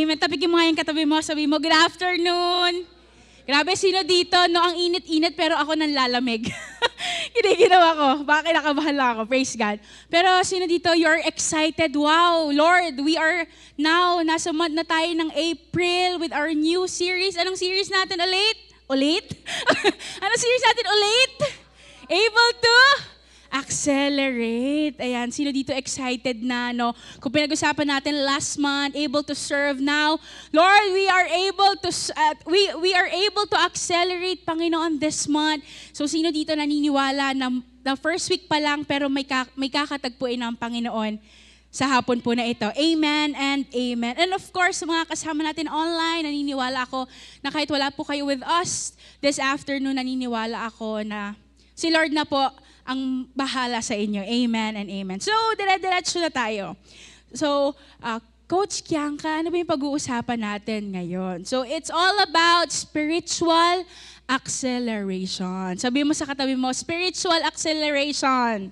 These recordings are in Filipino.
Amen. Tapikin mo nga yung katabi mo, sabi mo, good afternoon. Grabe, sino dito, no, ang init-init, pero ako nang lalamig. Ginawa ko, baka kinakabahan lang ako, praise God. Pero sino dito, you're excited, wow, Lord, we are now, nasa month na tayo ng April with our new series. Anong series natin ulit? Ulit? Anong series natin ulit? Able to accelerate. Ayan, sino dito excited na, no? Kung pinag-usapan natin last month, able to serve now. Lord, we are able to accelerate, Panginoon, this month. So, sino dito naniniwala na first week pa lang, pero may kakatagpuin ng Panginoon sa hapon po na ito. Amen and amen. And of course, sa mga kasama natin online, naniniwala ako na kahit wala po kayo with us this afternoon, naniniwala ako na si Lord na po ang bahala sa inyo. Amen and amen. So, dire-diretso na tayo. So, Coach Kianka, ano ba yung pag-uusapan natin ngayon? So, it's all about spiritual acceleration. Sabi mo sa katabi mo, spiritual acceleration.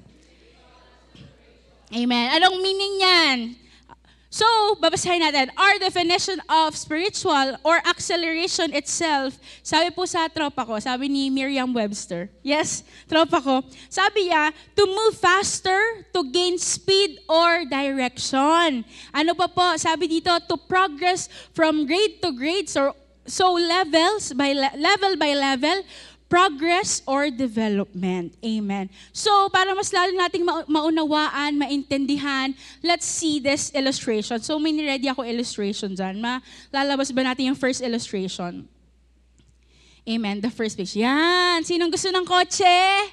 Amen. Anong meaning yan? So, babasahin natin. Our definition of spiritual or acceleration itself, sabi po sa tropa ko, sabi ni Merriam-Webster. Yes, tropa ko. Sabi niya, to move faster, to gain speed or direction. Ano pa po? Sabi dito, to progress from grade to grade, so level by level, progress or development. Amen. So, para mas lalo nating maunawaan, maintindihan, let's see this illustration. So, may niready ako illustration dyan. Lalabas ba natin yung first illustration? Amen. The first page. Yan. Sinong gusto ng kotse?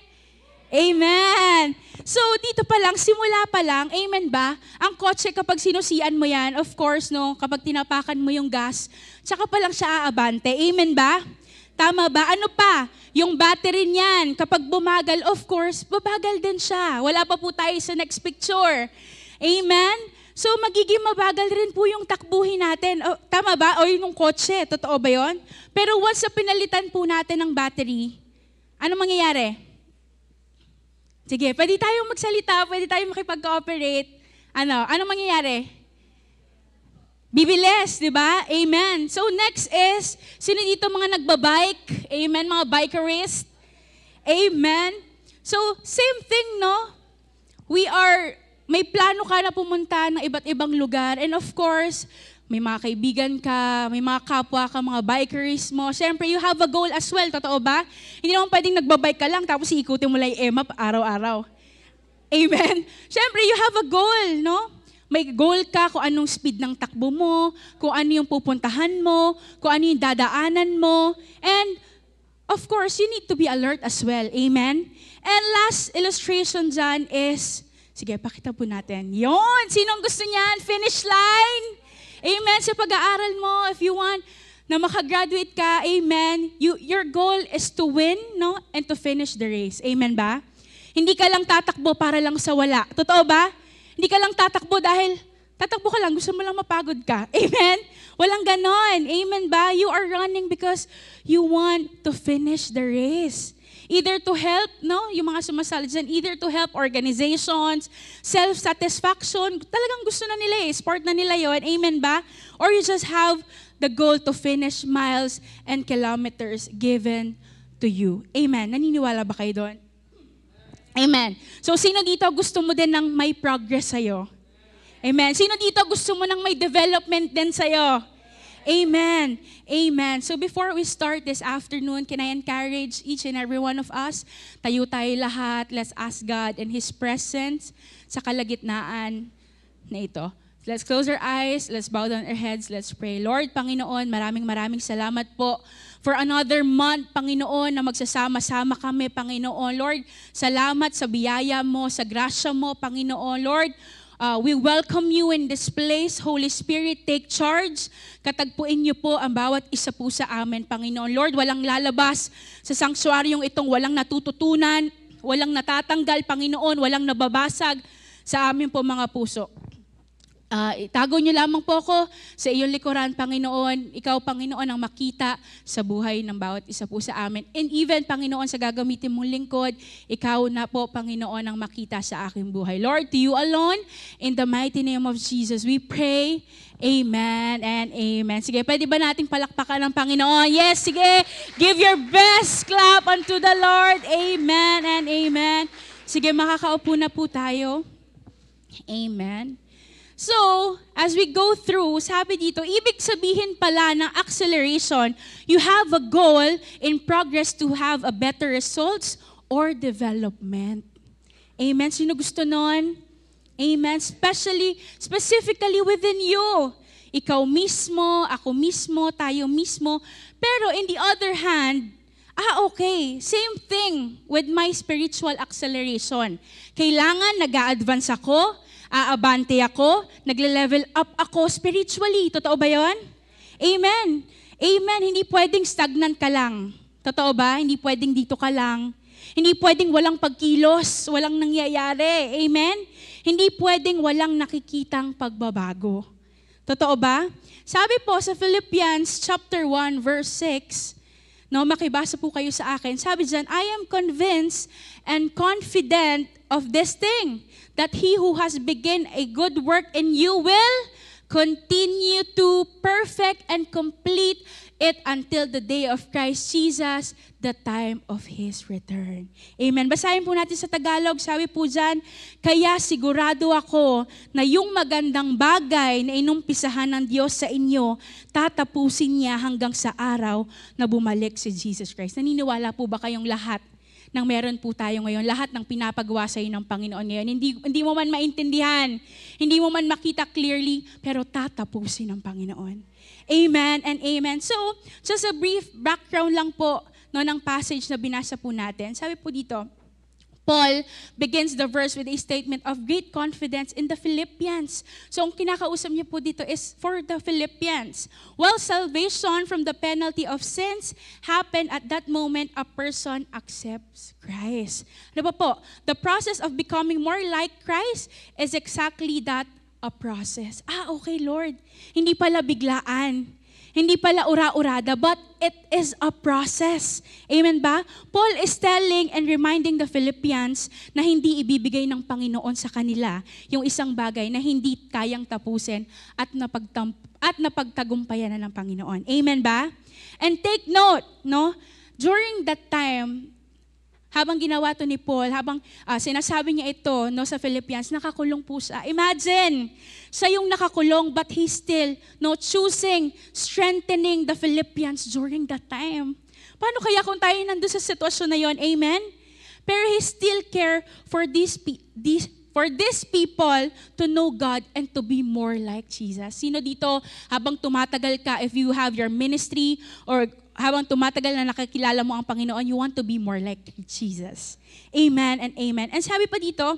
Amen. So, dito pa lang, simula pa lang, amen ba? Ang kotse, kapag sinusian mo yan, of course, no, kapag tinapakan mo yung gas, tsaka pa lang siya aabante. Amen ba? Tama ba? Ano pa? Yung battery niyan, kapag bumagal, of course, babagal din siya. Wala pa po tayo sa next picture. Amen? So, magiging mabagal rin po yung takbuhin natin. O, tama ba? O yung kotse, totoo ba yun? Pero once na pinalitan po natin ng battery, ano mangyayari? Sige, pwede tayong magsalita, pwede tayong makipag-cooperate. Ano mangyayari? Bibilis, di ba? Amen. So next is, sino dito mga nagbabike? Amen, mga bikerist? Amen. So same thing, no? May plano ka na pumunta ng iba't ibang lugar. And of course, may mga kaibigan ka, may mga kapwa ka, mga bikerist mo. Siyempre, you have a goal as well, totoo ba? Hindi naman pwedeng nagbabike ka lang, tapos iikutin mo lang yung EMAP araw-araw. Amen. Siyempre, you have a goal, no? May goal ka kung anong speed ng takbo mo, kung ano yung pupuntahan mo, kung ano yung dadaanan mo. And of course, you need to be alert as well. Amen? And last illustration dyan is, sige, pakita po natin. Yon, sinong gusto niyan? Finish line. Amen? Sa pag-aaral mo, if you want na makagraduate ka, amen, your goal is to win, no? And to finish the race. Amen ba? Hindi ka lang tatakbo para lang sa wala. Totoo ba? Hindi ka lang tatakbo dahil tatakbo ka lang, gusto mo lang mapagod ka. Amen? Walang ganon. Amen ba? You are running because you want to finish the race. Either to help, no? Yung mga sumasali dyan, either to help organizations, self-satisfaction, talagang gusto na nila eh, sport na nila yon. Amen ba? Or you just have the goal to finish miles and kilometers given to you. Amen? Naniniwala ba kayo doon? Amen. So, sino dito gusto mo din ng may progress sa'yo? Amen. Sino dito gusto mo ng may development din sa'yo? Amen. Amen. So, before we start this afternoon, can I encourage each and every one of us, tayo tayo lahat, let's ask God and His presence sa kalagitnaan na ito. Let's close our eyes, let's bow down our heads, let's pray. Lord, Panginoon, maraming salamat po for another month, Panginoon, na magsasama-sama kami, Panginoon. Lord, salamat sa biyaya mo, sa grasya mo, Panginoon. Lord, we welcome you in this place. Holy Spirit, take charge. Katagpuin niyo po ang bawat isa po sa amin, Panginoon. Lord, walang lalabas sa sanktuaryong itong walang natututunan, walang natatanggal, Panginoon, walang nababasag sa amin po mga puso. Itago niyo lamang po ako sa iyong likuran, Panginoon. Ikaw, Panginoon, ang makita sa buhay ng bawat isa po sa amin. And even, Panginoon, sa gagamitin mong lingkod, ikaw na po, Panginoon, ang makita sa aking buhay. Lord, to you alone, in the mighty name of Jesus, we pray. Amen and amen. Sige, pwede ba nating palakpakan ng Panginoon? Yes, sige. Give your best clap unto the Lord. Amen and amen. Sige, makakaupo na po tayo. Amen. So, as we go through, sabi dito, ibig sabihin pala ng acceleration, you have a goal in progress to have a better results or development. Amen. Sino gusto nun? Amen. Specifically within you. Ikaw mismo, ako mismo, tayo mismo. Pero in the other hand, okay, same thing with my spiritual acceleration. Kailangan nag-a-advance ako, aabante ako, nagle-level up ako spiritually. Totoo ba yon? Amen. Amen. Hindi pwedeng stagnant ka lang. Totoo ba? Hindi pwedeng dito ka lang. Hindi pwedeng walang pagkilos, walang nangyayari. Amen? Hindi pwedeng walang nakikitang pagbabago. Totoo ba? Sabi po sa Philippians chapter 1 verse 6, makibasa po kayo sa akin. Sabi dyan, I am convinced and confident of this thing, that he who has begun a good work in you will continue to perfect and complete it until the day of Christ Jesus, the time of His return. Amen. Basahin po natin sa Tagalog. Sabi po dyan, kaya sigurado ako na yung magandang bagay na inumpisahan ng Diyos sa inyo, tatapusin niya hanggang sa araw na bumalik si Jesus Christ. Naniniwala po ba kayong lahat nang meron po tayo ngayon, lahat ng pinapagawa sa iyo ng Panginoon ngayon, hindi mo man maintindihan, hindi mo man makita clearly, pero tatapusin ng Panginoon. Amen and amen. So, just a brief background lang po ng passage na binasa po natin. Sabi po dito, Paul begins the verse with a statement of great confidence in the Philippians. So, ang kinakausap niya po dito is for the Philippians. While salvation from the penalty of sins happened at that moment, a person accepts Christ. Ano ba po? The process of becoming more like Christ is exactly that, a process. Okay, Lord. Hindi pala biglaan. Hindi pala ura-urada, but it is a process. Amen ba? Paul is telling and reminding the Philippians na hindi ibibigay ng Panginoon sa kanila yung isang bagay na hindi kayang tapusin at napagtagumpayan na ng Panginoon. Amen ba? And take note, during that time, habang ginawa to ni Paul, habang sinasabi niya ito sa Philippians, nakakulong po siya. Imagine, siya yung nakakulong but he still choosing, strengthening the Philippians during that time. Paano kaya kung tayo nandun sa sitwasyon na yon? Amen? Pero he still care for these people to know God and to be more like Jesus. Sino dito, habang tumatagal ka, if you have your ministry or habang tumatagal na nakakilala mo ang Panginoon, you want to be more like Jesus. Amen and amen. And sabi pa dito,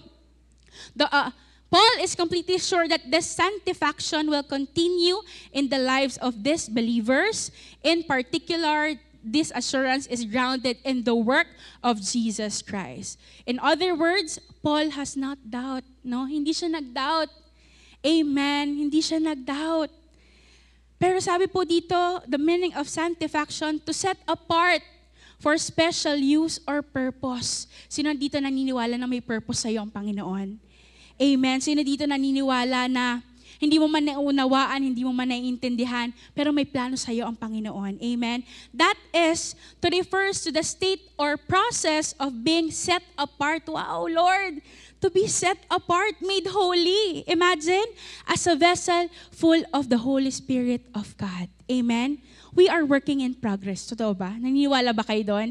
Paul is completely sure that this sanctification will continue in the lives of these believers. In particular, this assurance is grounded in the work of Jesus Christ. In other words, Paul has not doubt. Hindi siya nag-doubt. Amen. Hindi siya nag-doubt. Pero sabi po dito, the meaning of sanctification, to set apart for special use or purpose. Sino dito naniniwala na may purpose sa iyo ang Panginoon? Amen. Sino dito naniniwala na hindi mo man naunawaan, hindi mo man naiintindihan, pero may plano sa iyo ang Panginoon? Amen. That is to refers to the state or process of being set apart. Wow, Lord! To be set apart, made holy. Imagine, as a vessel full of the Holy Spirit of God. Amen? We are working in progress. Totoo ba? Naniniwala ba kayo doon?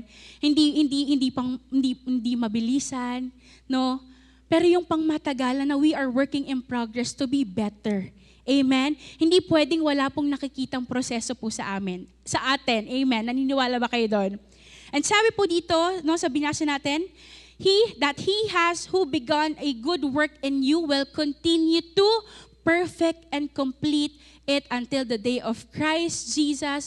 Hindi mabilisan, no? Pero yung pangmatagalan na we are working in progress to be better. Amen? Hindi pwedeng wala pong nakikitang proseso po sa atin. Amen? Naniniwala ba kayo doon? And sabi po dito, sa binasa natin, He who begun a good work in you will continue to perfect and complete it until the day of Christ Jesus,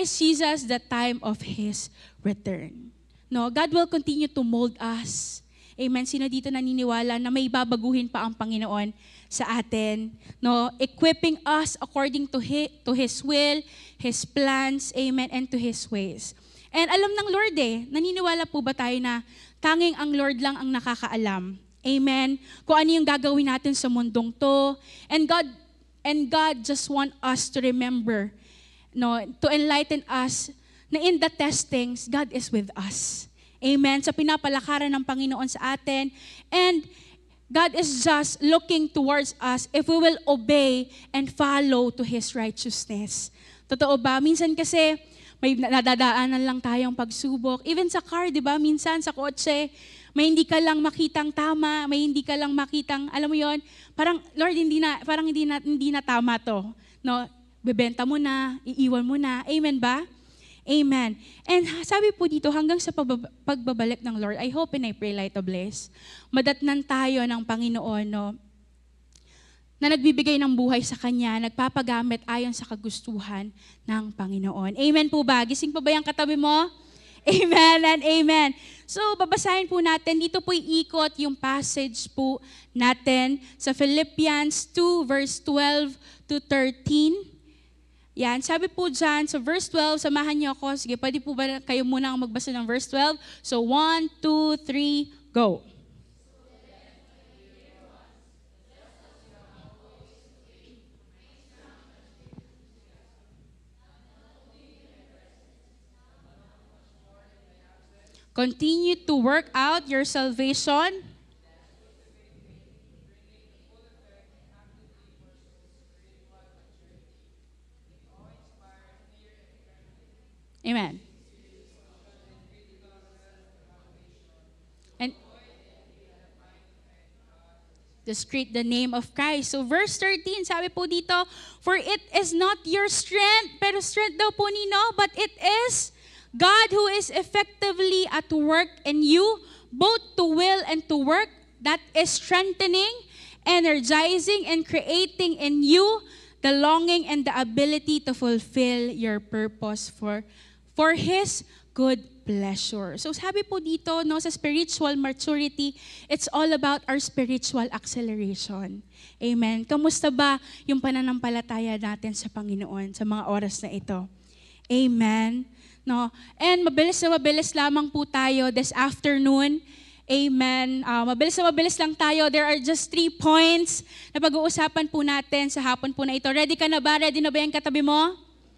the time of His return. God will continue to mold us. Amen. Sino dito naniniwala na may babaguhin pa ang Panginoon sa atin? No, equipping us according to His will, His plans, amen, and to His ways. And alam ng Lord naniniwala po ba tayo na tanging ang Lord lang ang nakakaalam? Amen. Kung ano yung gagawin natin sa mundong to. And God just want us to remember, no, to enlighten us na in the testings, God is with us. Amen. Sa pinapalakaran ng Panginoon sa atin. And God is just looking towards us if we will obey and follow to His righteousness. Totoo ba? Minsan kasi may nadadaanan lang tayong pagsubok. Even sa car, di ba? Minsan sa kotse, may hindi ka lang makitang tama, may hindi ka lang makitang, alam mo yon, parang, Lord, hindi na tama to. No? Bebenta mo na, iiwan mo na. Amen ba? Amen. And sabi po dito, hanggang sa pagbabalik ng Lord, I hope and I pray, Light of Bliss, madatnan tayo ng Panginoon, no, na nagbibigay ng buhay sa Kanya, nagpapagamit ayon sa kagustuhan ng Panginoon. Amen po ba? Gising pa ba yung katabi mo? Amen and amen. So, babasahin po natin, dito po iikot yung passage po natin sa Philippians 2 verse 12 to 13. Yan, sabi po dyan, sa verse 12, samahan niyo ako. Sige, pwede po ba kayo muna ang magbasa ng verse 12? So, 1, 2, 3, go. Continue to work out your salvation. Amen. And just greet the name of Christ. So verse 13, sabi po dito, for it is not your strength, pero strength daw po nino, but it is God who is effectively at work in you, both to will and to work, that is strengthening, energizing, and creating in you the longing and the ability to fulfill your purpose for His good pleasure. So sabi po dito, no, sa spiritual maturity, it's all about our spiritual acceleration. Amen. Kamusta ba yung pananampalataya natin sa Panginoon sa mga oras na ito? Amen. No? And mabilis na mabilis lamang po tayo this afternoon. Amen. Mabilis lang tayo. There are just 3 points na pag-uusapan po natin sa hapon po na ito. Ready ka na ba? Ready na ba yung katabi mo?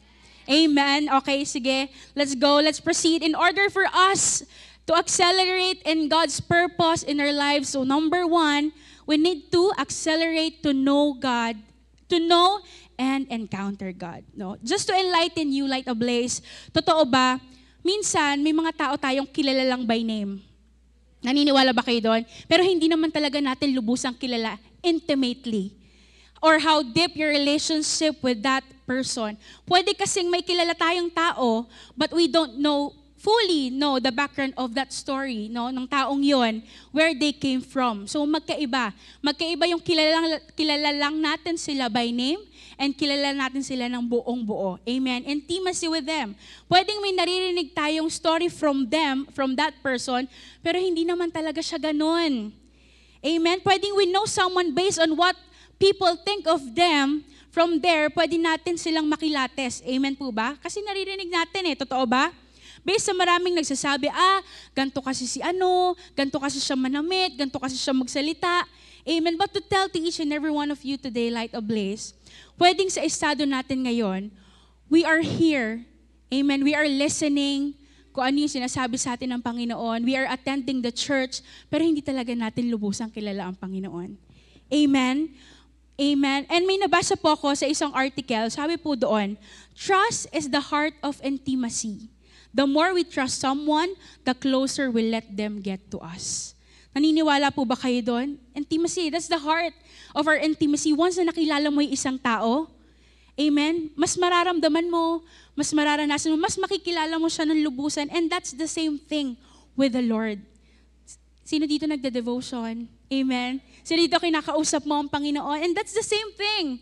Amen. Okay, sige. Let's go. Let's proceed. In order for us to accelerate in God's purpose in our lives, so number 1, we need to accelerate to know God, to know and encounter God. No? Just to enlighten you, Light Ablaze, totoo ba, minsan may mga tao tayong kilala lang by name. Naniniwala ba kayo doon? Pero hindi naman talaga natin lubusang kilala intimately. Or how deep your relationship with that person. Pwede kasing may kilala tayong tao, but we don't fully know the background of that story, no, ng taong yon, where they came from. So magkaiba. Magkaiba yung kilala lang natin sila by name, and kilala natin sila ng buong buo. Amen. Intimacy with them. Pwedeng may naririnig tayong story from them, from that person, pero hindi naman talaga siya ganun. Amen. Pwedeng we know someone based on what people think of them. From there, pwede natin silang makilates. Amen po ba? Kasi naririnig natin totoo ba? Based sa maraming nagsasabi, ganito kasi si ganito kasi siya manamit, ganito kasi siya magsalita. Amen. But to tell to each and every one of you today, Light Ablaze, pwedeng sa estado natin ngayon, we are here. Amen. We are listening kung ano yung sinasabi sa atin ng Panginoon. We are attending the church, pero hindi talaga natin lubusang kilala ang Panginoon. Amen. Amen. And may nabasa po ako sa isang article, sabi po doon, trust is the heart of intimacy. The more we trust someone, the closer we let them get to us. Naniniwala po ba kayo doon? Intimacy, that's the heart of our intimacy. Once na nakilala mo yung isang tao, amen, mas mararamdaman mo, mas mararanasan mo, mas makikilala mo siya ng lubusan, and that's the same thing with the Lord. Sino dito nagda-devotion? Amen. Sino dito kinakausap mo ang Panginoon? And that's the same thing.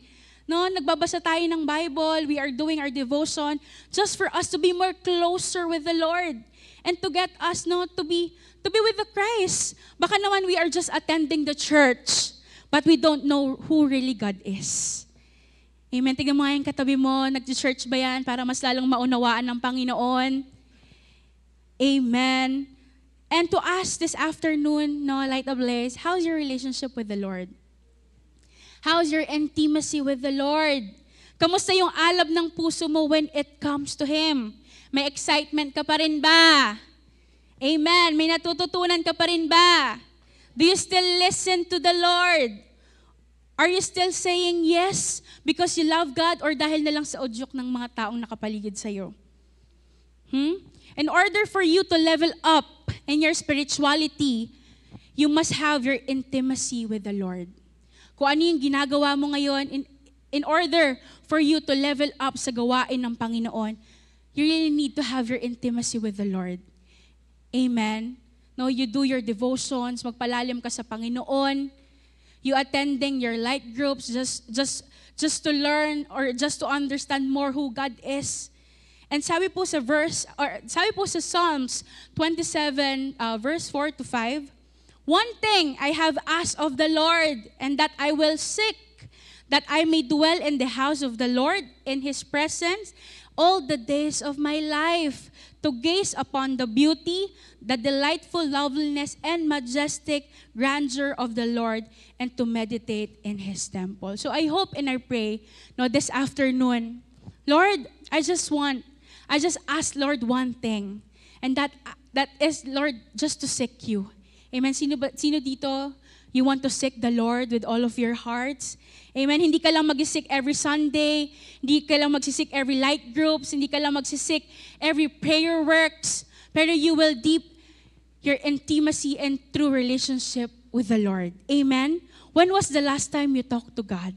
No, nagbabasa tayo ng Bible, we are doing our devotion just for us to be more closer with the Lord and to get us to be with the Christ. Baka naman we are just attending the church, but we don't know who really God is. Amen. Tignan mo nga yung katabi mo, nag-church ba yan para mas lalong maunawaan ng Panginoon? Amen. And to us this afternoon, Light of Blaze, how's your relationship with the Lord? How's your intimacy with the Lord? Kamusta yung alab ng puso mo when it comes to Him? May excitement ka pa rin ba? Amen. May natututunan ka pa rin ba? Do you still listen to the Lord? Are you still saying yes because you love God or dahil na lang sa udyok ng mga taong nakapaligid sa'yo? In order for you to level up in your spirituality, you must have your intimacy with the Lord. Kung ano yung ginagawa mo ngayon, in order for you to level up sa gawain ng Panginoon, you really need to have your intimacy with the Lord. Amen? No, you do your devotions, magpalalim ka sa Panginoon, you attending your light groups just to learn or just to understand more who God is. And sabi po sa Psalms 27 verse 4 to 5, one thing I have asked of the Lord, and that I will seek, that I may dwell in the house of the Lord, in His presence, all the days of my life, to gaze upon the beauty, the delightful loveliness and majestic grandeur of the Lord, and to meditate in His temple. So I hope and I pray, this afternoon, Lord, I just ask, Lord, one thing, and that is, Lord, just to seek You. Amen. Sino dito, you want to seek the Lord with all of your hearts? Amen. Hindi ka lang mag-seek every Sunday, hindi ka lang mag-seek every light groups, hindi ka lang mag-seek every prayer works, pero you will deep your intimacy and true relationship with the Lord. Amen. When was the last time you talked to God?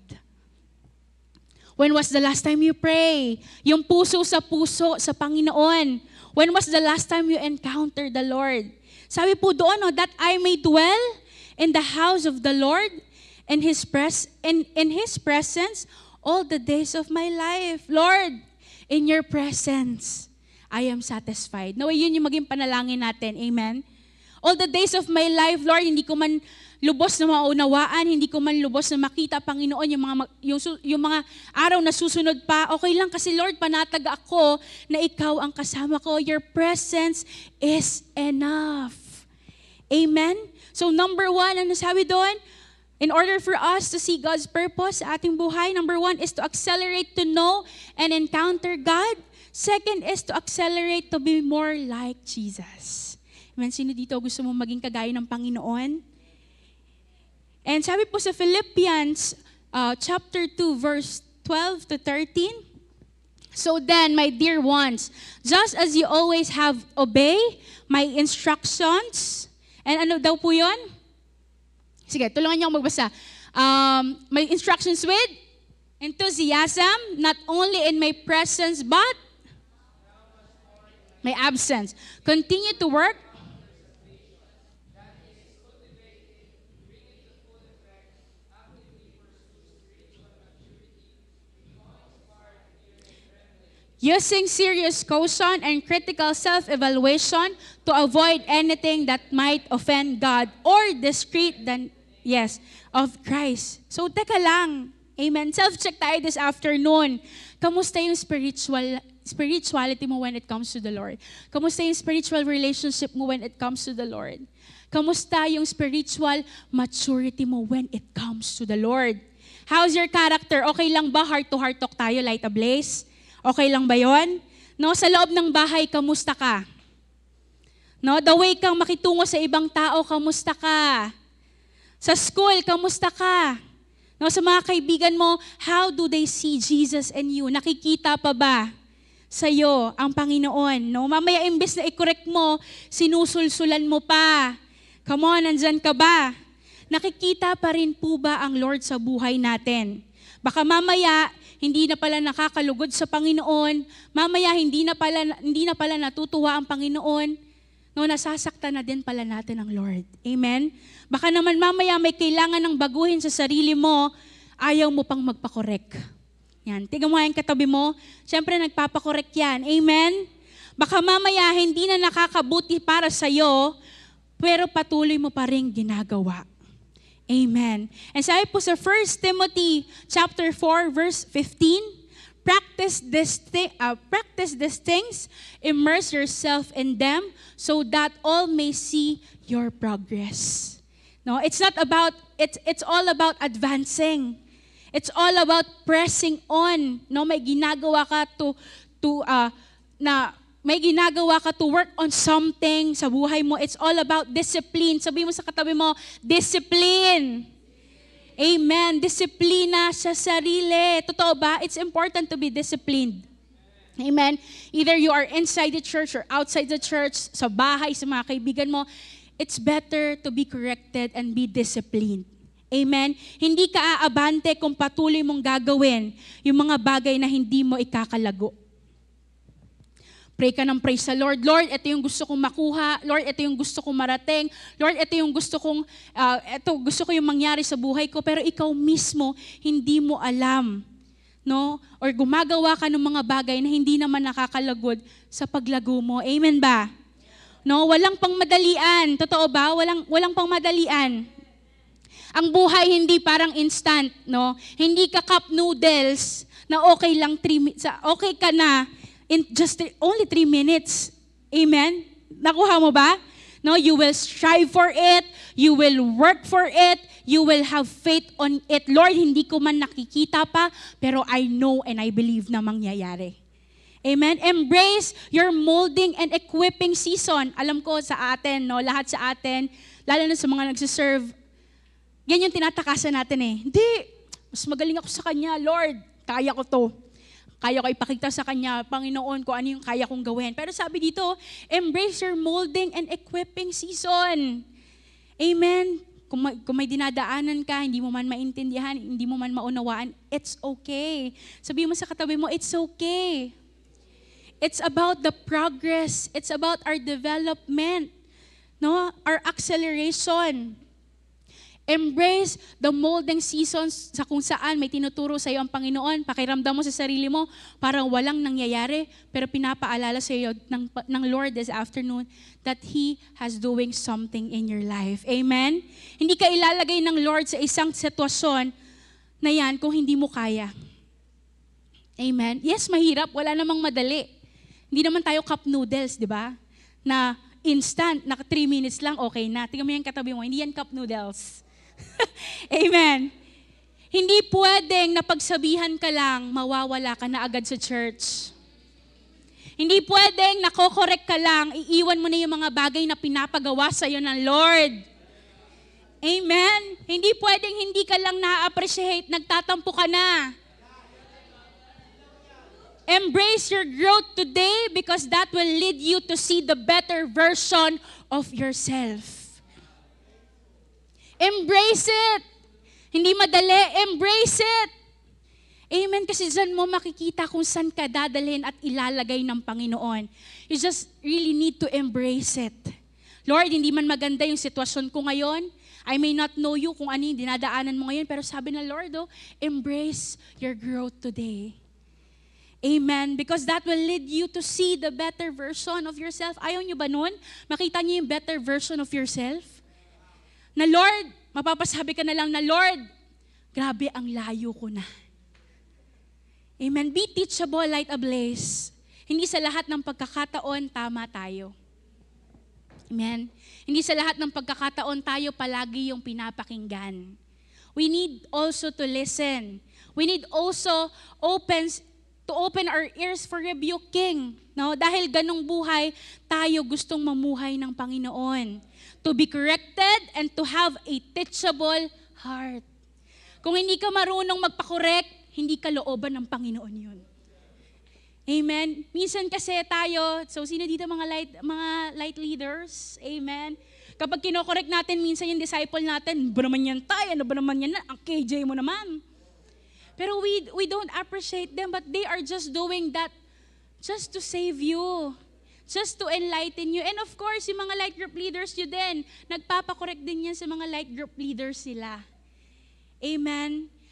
When was the last time you pray? Yung puso sa Panginoon. When was the last time you encountered the Lord? Sabi po doon, that I may dwell in the house of the Lord, in His presence, all the days of my life. Lord, in Your presence, I am satisfied. Naway yun yung maging panalangin natin. Amen? All the days of my life, Lord, hindi ko man lubos na maunawaan, hindi ko man lubos na makita, Panginoon, yung mga araw na susunod pa, okay lang kasi Lord, panatag ako na Ikaw ang kasama ko. Your presence is enough. Amen? So number one, ano sabi doon? In order for us to see God's purpose sa ating buhay, number one is to accelerate to know and encounter God. Second is to accelerate to be more like Jesus. Amen? Sino dito gusto mo maging kagaya ng Panginoon? And sabi po sa Philippians chapter 2 verse 12 to 13, so then, my dear ones, just as you always have obeyed my instructions, and ano daw po yun? Sige, tulungan niyo akong magbasa. My instructions with enthusiasm, not only in my presence, but my absence. Continue to work using serious caution and critical self-evaluation to avoid anything that might offend God or discredit of Christ. So, teka lang. Amen. Self-check tayo this afternoon. Kamusta yung spirituality mo when it comes to the Lord? Kamusta yung spiritual relationship mo when it comes to the Lord? Kamusta yung spiritual maturity mo when it comes to the Lord? How's your character? Okay lang ba? Heart-to-heart talk tayo, Light Ablaze? Okay lang ba yon? No, sa loob ng bahay, kamusta ka? No, the way kang makitungo sa ibang tao, kamusta ka? Sa school, kamusta ka? No, sa mga kaibigan mo, how do they see Jesus in you? Nakikita pa ba sa'yo ang Panginoon? No, mamaya imbes na i-correct mo, sinusulsulan mo pa. Come on, nandyan ka ba? Nakikita pa rin po ba ang Lord sa buhay natin? Baka mamaya, hindi na pala nakakalugod sa Panginoon. Mamaya, hindi na pala natutuwa ang Panginoon. No, nasasaktan na din pala natin ang Lord. Amen? Baka naman mamaya may kailangan ng baguhin sa sarili mo, ayaw mo pang magpakorek. Yan, tingnan mo yung katabi mo. Siyempre, nagpapakorek yan. Amen? Baka mamaya, hindi na nakakabuti para sa'yo, pero patuloy mo pa rin ginagawa. Amen. And sabi po sa 1 Timothy chapter 4, verse 15, practice these things, immerse yourself in them, so that all may see your progress. No, it's all about advancing. It's all about pressing on. No, may ginagawa ka may ginagawa ka to work on something sa buhay mo. It's all about discipline. Sabi mo sa katabi mo, discipline. Amen. Disiplina sa sarili. Totoo ba? It's important to be disciplined. Amen. Either you are inside the church or outside the church, sa bahay, sa mga kaibigan mo, it's better to be corrected and be disciplined. Amen? Hindi ka aabante kung patuloy mong gagawin yung mga bagay na hindi mo ikakalago. Pray ka ng praise sa Lord. Lord, ito yung gusto kong makuha. Lord, ito yung gusto kong marating. Lord, ito yung gusto ko yung mangyari sa buhay ko. Pero ikaw mismo, hindi mo alam. No? Or gumagawa ka ng mga bagay na hindi naman nakakalagod sa paglago mo. Amen ba? No? Walang pangmadalian. Totoo ba? Walang pangmadalian. Ang buhay hindi parang instant, no? Hindi ka cup noodles na okay lang okay ka na in just only 3 minutes. Amen? Nakuha mo ba? No, you will strive for it, you will work for it, you will have faith on it. Lord, hindi ko man nakikita pa, pero I know and I believe na mangyayari. Amen? Embrace your molding and equipping season. Alam ko sa atin, no, lahat sa atin, lalo na sa mga nagsiserve, yan yung tinatakasan natin eh. Hindi, mas magaling ako sa Kanya, Lord, kaya ko to. Kaya ko ipakita sa Kanya, Panginoon, kung ano yung kaya kong gawin. Pero sabi dito, embrace your molding and equipping season. Amen? Kung may dinadaanan ka, hindi mo man maintindihan, hindi mo man maunawaan, it's okay. Sabi mo sa katabi mo, it's okay. It's about the progress. It's about our development. No? Our acceleration. Embrace the molding seasons sa kung saan may tinuturo sa iyo ang Panginoon. Pakiramdam mo sa sarili mo, parang walang nangyayari, pero pinapaalala sa iyo ng Lord this afternoon that He has doing something in your life. Amen? Hindi ka ilalagay ng Lord sa isang sitwasyon na yan kung hindi mo kaya. Amen? Yes, mahirap. Wala namang madali. Hindi naman tayo cup noodles, di ba? Na instant, 3 minutes lang, okay na. Tingnan mo yung katabi mo, hindi yan cup noodles. Amen. Hindi pwedeng napagsabihan ka lang, mawawala ka na agad sa church. Hindi pwedeng nakokorek ka lang, iiwan mo na yung mga bagay na pinapagawa sa iyo ng Lord. Amen. Hindi pwedeng hindi ka lang na-appreciate, nagtatampo ka na. Embrace your growth today because that will lead you to see the better version of yourself. Embrace it. Hindi madali, embrace it. Amen, kasi dyan mo makikita kung saan ka dadalhin at ilalagay ng Panginoon. You just really need to embrace it. Lord, hindi man maganda yung sitwasyon ko ngayon. I may not know you kung ano yung dinadaanan mo ngayon, pero sabi na Lord, embrace your growth today. Amen. Because that will lead you to see the better version of yourself. Ayaw nyo ba nun? Makita nyo yung better version of yourself? Na Lord, mapapasabi ka na lang na Lord, grabe ang layo ko na. Amen. Be teachable, light ablaze. Hindi sa lahat ng pagkakataon, tama tayo. Amen. Hindi sa lahat ng pagkakataon tayo palagi yung pinapakinggan. We need also to listen. We need also to open our ears for rebuking. No? Dahil ganong buhay, tayo gustong mamuhay ng Panginoon. To be corrected and to have a teachable heart. Kung hindi ka marunong magpakorek, hindi ka looban ng Panginoon yun. Amen? Minsan kasi tayo, so sino dito mga light leaders? Amen? Kapag kinokorek natin, minsan yung disciple natin, ba naman yan tayo, ano ba naman yan, ang KJ mo naman. Pero we don't appreciate them, but they are just doing that just to save you. Just to enlighten you. And of course, yung mga light group leaders nyo din, nagpapakorek din yan sa mga light group leaders sila. Amen?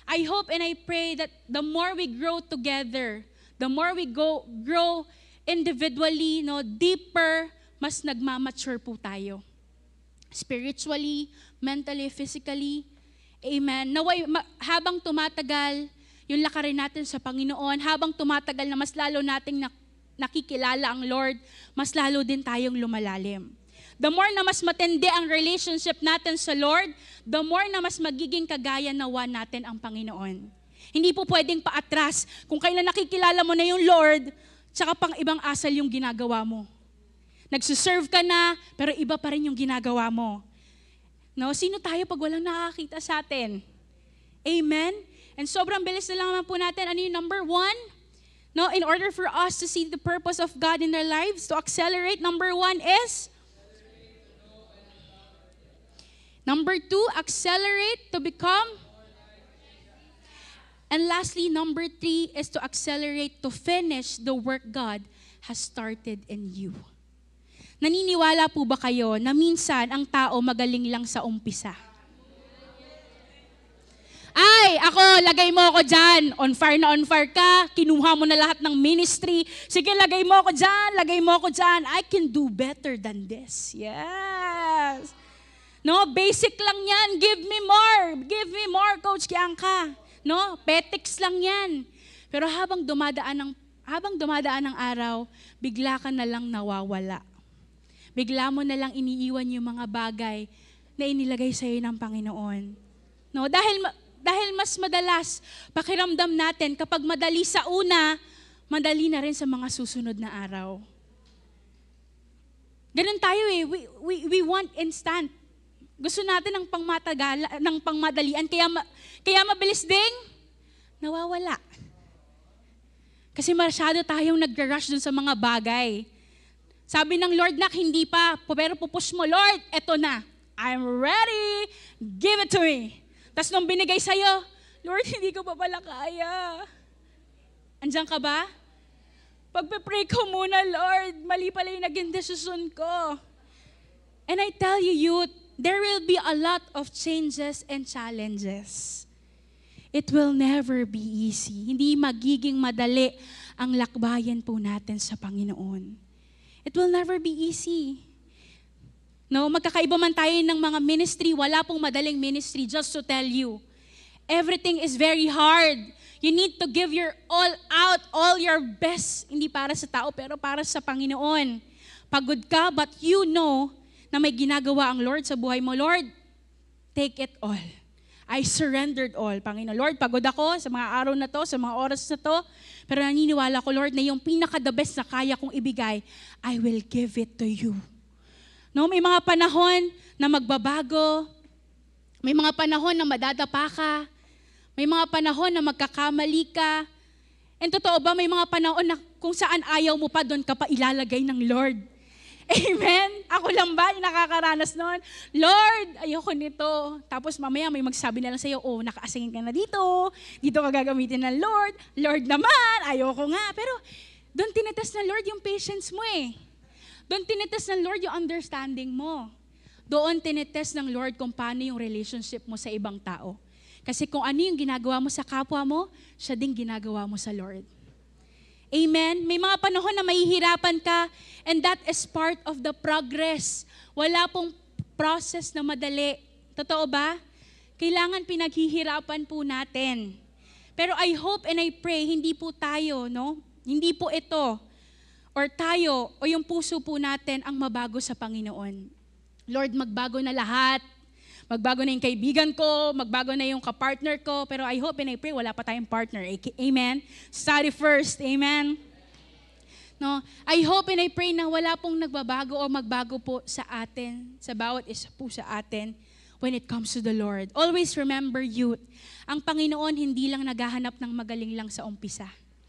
I hope and I pray that the more we grow together, the more we grow individually, no, deeper, mas nagmamature po tayo. Spiritually, mentally, physically. Amen. Naway, habang tumatagal, yung lakarin natin sa Panginoon, habang tumatagal na mas lalo nating nakikilala ang Lord, mas lalo din tayong lumalalim. The more na mas matindi ang relationship natin sa Lord, the more na mas magiging kagaya nawa natin ang Panginoon. Hindi po pwedeng paatras kung kailan nakikilala mo na yung Lord, tsaka pang ibang asal yung ginagawa mo. Nagsuserve ka na, pero iba pa rin yung ginagawa mo. No, sino tayo pag walang nakakita sa atin? Amen? And sobrang bilis na lang naman po natin. Ano yung number 1? No, in order for us to see the purpose of God in our lives, to accelerate, number 1 is? Number 2, accelerate to become. And lastly, number 3 is to accelerate to finish the work God has started in you. Naniniwala po ba kayo na minsan ang tao magaling lang sa umpisa? Ay, ako, lagay mo ako dyan. On fire ka. Kinuha mo na lahat ng ministry. Sige, lagay mo ako dyan. I can do better than this. Yes. No, basic lang yan. Give me more, Coach Kiangka. No, petics lang yan. Pero habang dumadaan ng araw, bigla ka na lang nawawala. Bigla mo na lang iniiwan yung mga bagay na inilagay sa iyo ng Panginoon. No, dahil mas madalas pakiramdam natin kapag madali sa una, madali na rin sa mga susunod na araw. Ganun tayo eh. We want instant. Gusto natin ng pangmadalian, kaya mabilis ding nawawala. Kasi masyado tayong nag-rush dun sa mga bagay. Sabi ng Lord, nak, hindi pa, pero pupush mo, Lord, eto na. I'm ready. Give it to me. Tapos nung binigay sa'yo, Lord, hindi ko pa pala kaya. Andiyan ka ba? Pagpe-pray ko muna, Lord, mali pala yung naging desisyon ko. And I tell you, youth, there will be a lot of changes and challenges. It will never be easy. Hindi magiging madali ang lakbayan po natin sa Panginoon. It will never be easy. No, magkakaiba man tayo ng mga ministry, wala pong madaling ministry, just to tell you. Everything is very hard. You need to give your all out, all your best. Hindi para sa tao, pero para sa Panginoon. Pagod ka, but you know na may ginagawa ang Lord sa buhay mo. Lord, take it all. I surrendered all. Panginoon, Lord, pagod ako sa mga araw na to, sa mga oras na to, pero naniniwala ko, Lord, na yung pinaka-the best na kaya kong ibigay, I will give it to you. No, may mga panahon na magbabago, may mga panahon na madadapa ka, may mga panahon na magkakamali ka, and totoo ba, may mga panahon na kung saan ayaw mo pa, doon ka pa ilalagay ng Lord. Amen? Ako lang ba yung nakakaranas noon? Lord, ayoko nito. Tapos mamaya may magsabi na lang sa'yo, oh, naka-assign ka na dito ka gagamitin ng Lord. Lord naman, ayoko nga. Pero doon tinetest ng Lord yung patience mo eh. Doon tinetest ng Lord yung understanding mo. Doon tinetest ng Lord kung paano yung relationship mo sa ibang tao. Kasi kung ano yung ginagawa mo sa kapwa mo, siya din ginagawa mo sa Lord. Amen? May mga panahon na mahihirapan ka, and that is part of the progress. Wala pong process na madali. Totoo ba? Kailangan pinaghihirapan po natin. Pero I hope and I pray, hindi po tayo, no? Hindi po ito, or tayo, o yung puso po natin ang mabago sa Panginoon. Lord, magbago na lahat. Magbago na yung kaibigan ko, magbago na yung kapartner ko, pero I hope and I pray wala pa tayong partner. Amen? Study first. Amen? No? I hope and I pray na wala pong nagbabago o magbago po sa atin, sa bawat isa po sa atin when it comes to the Lord. Always remember, youth, ang Panginoon hindi lang naghahanap ng magaling lang sa umpisa.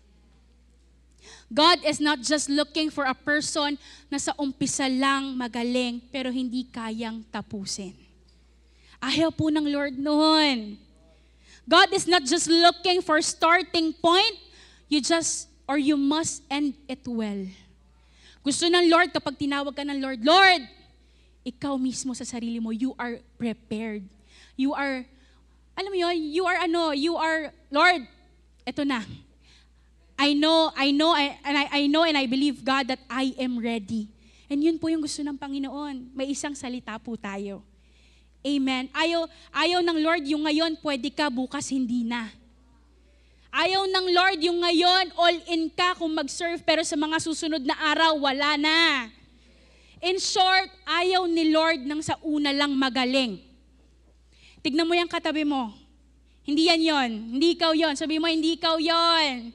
God is not just looking for a person na sa umpisa lang magaling pero hindi kayang tapusin. Ayaw po ng Lord noon. God is not just looking for starting point. You must end it well. Gusto ng Lord kapag tinawag ka ng Lord, Lord, ikaw mismo sa sarili mo, you are prepared. You are alam mo yun, you are, Lord, eto na. I know and I believe, God, that I am ready. And yun po yung gusto ng Panginoon. May isang salita po tayo. Amen. Ayaw ng Lord yung ngayon pwede ka, bukas hindi na. Ayaw ng Lord yung ngayon all in ka kung mag-serve, pero sa mga susunod na araw, wala na. In short, ayaw ni Lord ng sa una lang magaling. Tignan mo yung katabi mo. Hindi yan yon. Hindi ikaw yon. Sabi mo, hindi ikaw yon.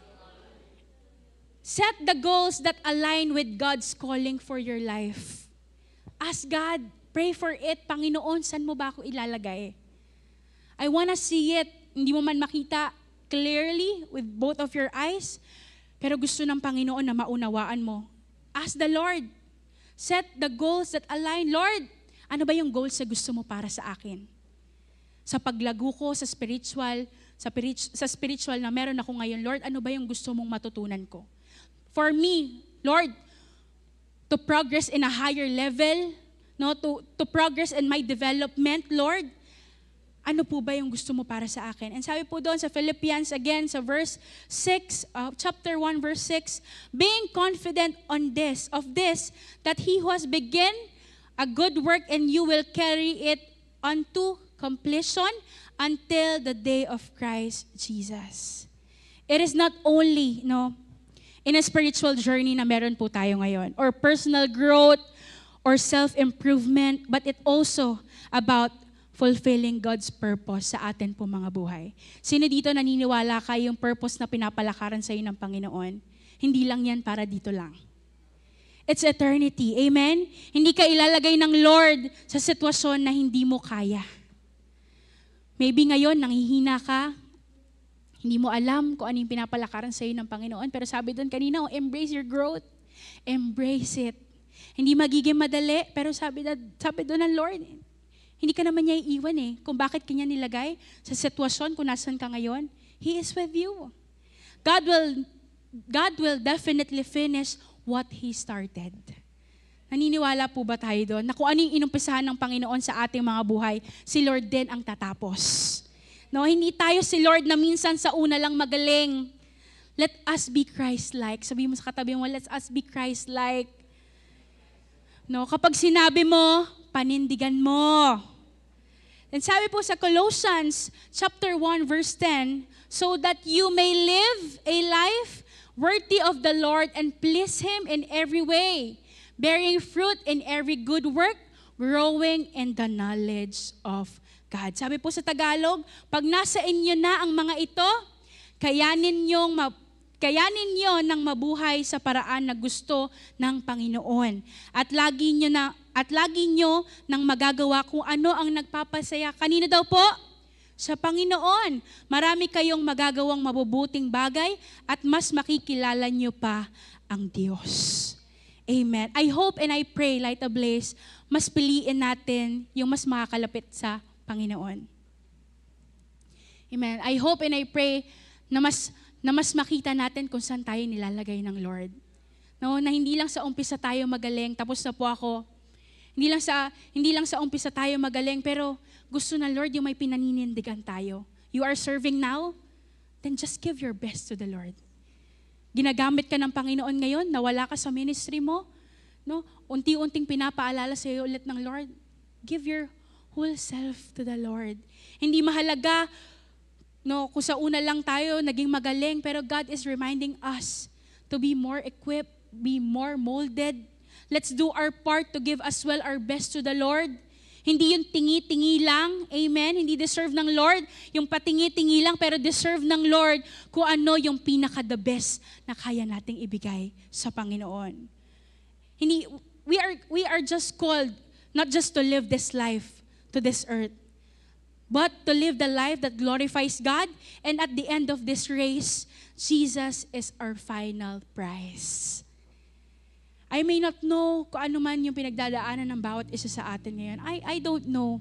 Set the goals that align with God's calling for your life. Ask God, pray for it. Panginoon, saan mo ba ako ilalagay? I wanna see it. Hindi mo man makita clearly with both of your eyes, pero gusto ng Panginoon na maunawaan mo. Ask the Lord. Set the goals that align. Lord, ano ba yung goals na gusto mo para sa akin? Sa paglago ko, sa spiritual na meron ako ngayon, Lord, ano ba yung gusto mong matutunan ko? For me, Lord, to progress in a higher level, no, to progress in my development, Lord, ano po ba yung gusto mo para sa akin? And sabi po doon sa Philippians, again, sa verse 6, chapter 1, verse 6, being confident of this, that He who has begun a good work and you will carry it unto completion until the day of Christ Jesus. It is not only, in a spiritual journey na meron po tayo ngayon, or personal growth, or self-improvement, but it also about fulfilling God's purpose sa atin po mga buhay. Sino dito naniniwala ka yung purpose na pinapalakaran sa iyo ng Panginoon? Hindi lang yan para dito lang. It's eternity. Amen? Hindi ka ilalagay ng Lord sa sitwasyon na hindi mo kaya. Maybe ngayon, nanghihina ka, hindi mo alam kung ano yung pinapalakaran sa iyo ng Panginoon. Pero sabi doon kanina, embrace your growth. Embrace it. Hindi magiging madali, pero sabi doon ng Lord, hindi ka naman niya iiwan kung bakit kanya nilagay sa sitwasyon kung nasan ka ngayon. He is with you. God will definitely finish what He started. Naniniwala po ba tayo doon na kung ano yung inumpisahan ng Panginoon sa ating mga buhay, si Lord din ang tatapos. No, hindi tayo si Lord na minsan sa una lang magaling. Let us be Christ-like. Sabi mo sa katabi mo, let us be Christ-like. No, kapag sinabi mo, panindigan mo. And sabi po sa Colossians chapter 1 verse 10, so that you may live a life worthy of the Lord and please Him in every way, bearing fruit in every good work, growing in the knowledge of God. Sabi po sa Tagalog, pag nasa inyo na ang mga ito, kayanin nyo ng mabuhay sa paraan na gusto ng Panginoon. At lagi nyo nang magagawa kung ano ang nagpapasaya. Kanino daw po? Sa Panginoon. Marami kayong magagawang mabubuting bagay at mas makikilala nyo pa ang Diyos. Amen. I hope and I pray, Light Ablaze, mas piliin natin yung mas makakalapit sa Panginoon. Amen. I hope and I pray na mas makita natin kung saan tayo nilalagay ng Lord. No, na hindi lang sa umpisa tayo magaling, tapos na po ako. Hindi lang sa umpisa tayo magaling, pero gusto na Lord yung may pinaninindigan tayo. You are serving now, then just give your best to the Lord. Ginagamit ka ng Panginoon ngayon, nawala ka sa ministry mo, no? Unti-unting pinapaalala sa iyo ulit ng Lord. Give your whole self to the Lord. Hindi mahalaga, no, kung sa una lang tayo naging magaling, pero God is reminding us to be more equipped, be more molded. Let's do our part to give as well our best to the Lord. Hindi yung tingi-tingi lang, amen? Hindi deserve ng Lord yung patingi-tingi lang, pero deserve ng Lord kung ano yung pinaka-the best na kaya nating ibigay sa Panginoon. We are just called not just to live this life to this earth, but to live the life that glorifies God. And at the end of this race, Jesus is our final prize. I may not know kung ano man yung pinagdadaanan ng bawat isa sa atin ngayon. I don't know.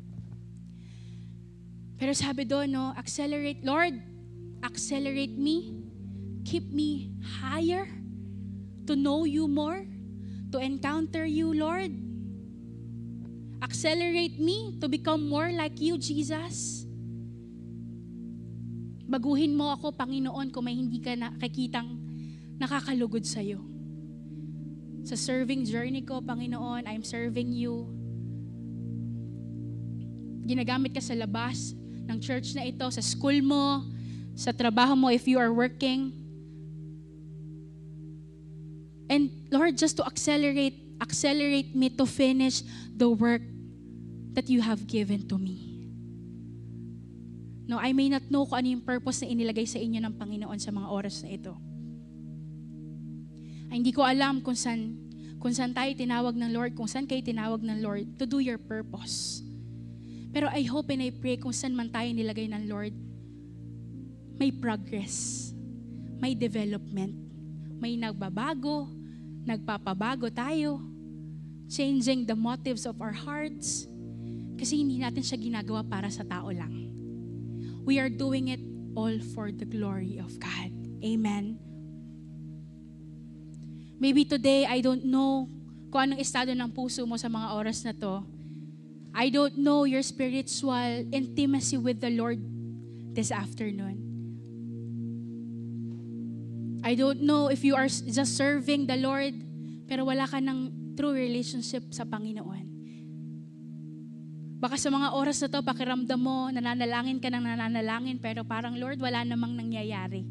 Pero sabi doon, no, accelerate, Lord, accelerate me, keep me higher, to know you more, to encounter you, Lord. Accelerate me to become more like you, Jesus. Baguhin mo ako, Panginoon, kung may hindi ka nakikitang nakakalugod sa'yo. Sa serving journey ko, Panginoon, I'm serving you. Ginagamit ka sa labas ng church na ito, sa school mo, sa trabaho mo if you are working. And Lord, just to accelerate me to finish the work that you have given to me. No, I may not know kung ano yung purpose na inilagay sa inyo ng Panginoon sa mga oras na ito. Ay, hindi ko alam kung saan tayo tinawag ng Lord, kung saan kayo tinawag ng Lord to do your purpose. Pero I hope and I pray kung saan man tayo nilagay ng Lord, may progress, may development, may nagbabago, nagpapabago tayo, changing the motives of our hearts, kasi hindi natin siya ginagawa para sa tao lang. We are doing it all for the glory of God. Amen. Maybe today, I don't know kung anong estado ng puso mo sa mga oras na to. I don't know your spiritual intimacy with the Lord this afternoon. I don't know if you are just serving the Lord, pero wala ka ng true relationship sa Panginoon. Baka sa mga oras na to, pakiramdam mo, nananalangin ka ng nananalangin, pero parang, Lord, wala namang nangyayari.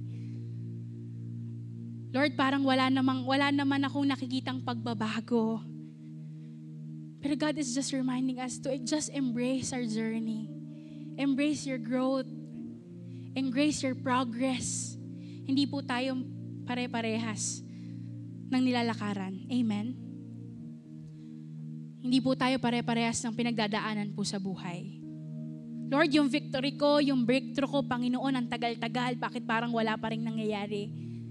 Lord, parang wala naman akong nakikitang pagbabago. Pero God is just reminding us to just embrace our journey. Embrace your growth. Embrace your progress. Hindi po tayo pare-parehas ng nilalakaran. Amen? Hindi po tayo pare-parehas ng pinagdadaanan po sa buhay. Lord, yung victory ko, yung breakthrough ko, Panginoon, ang tagal-tagal, bakit parang wala pa rin nangyayari?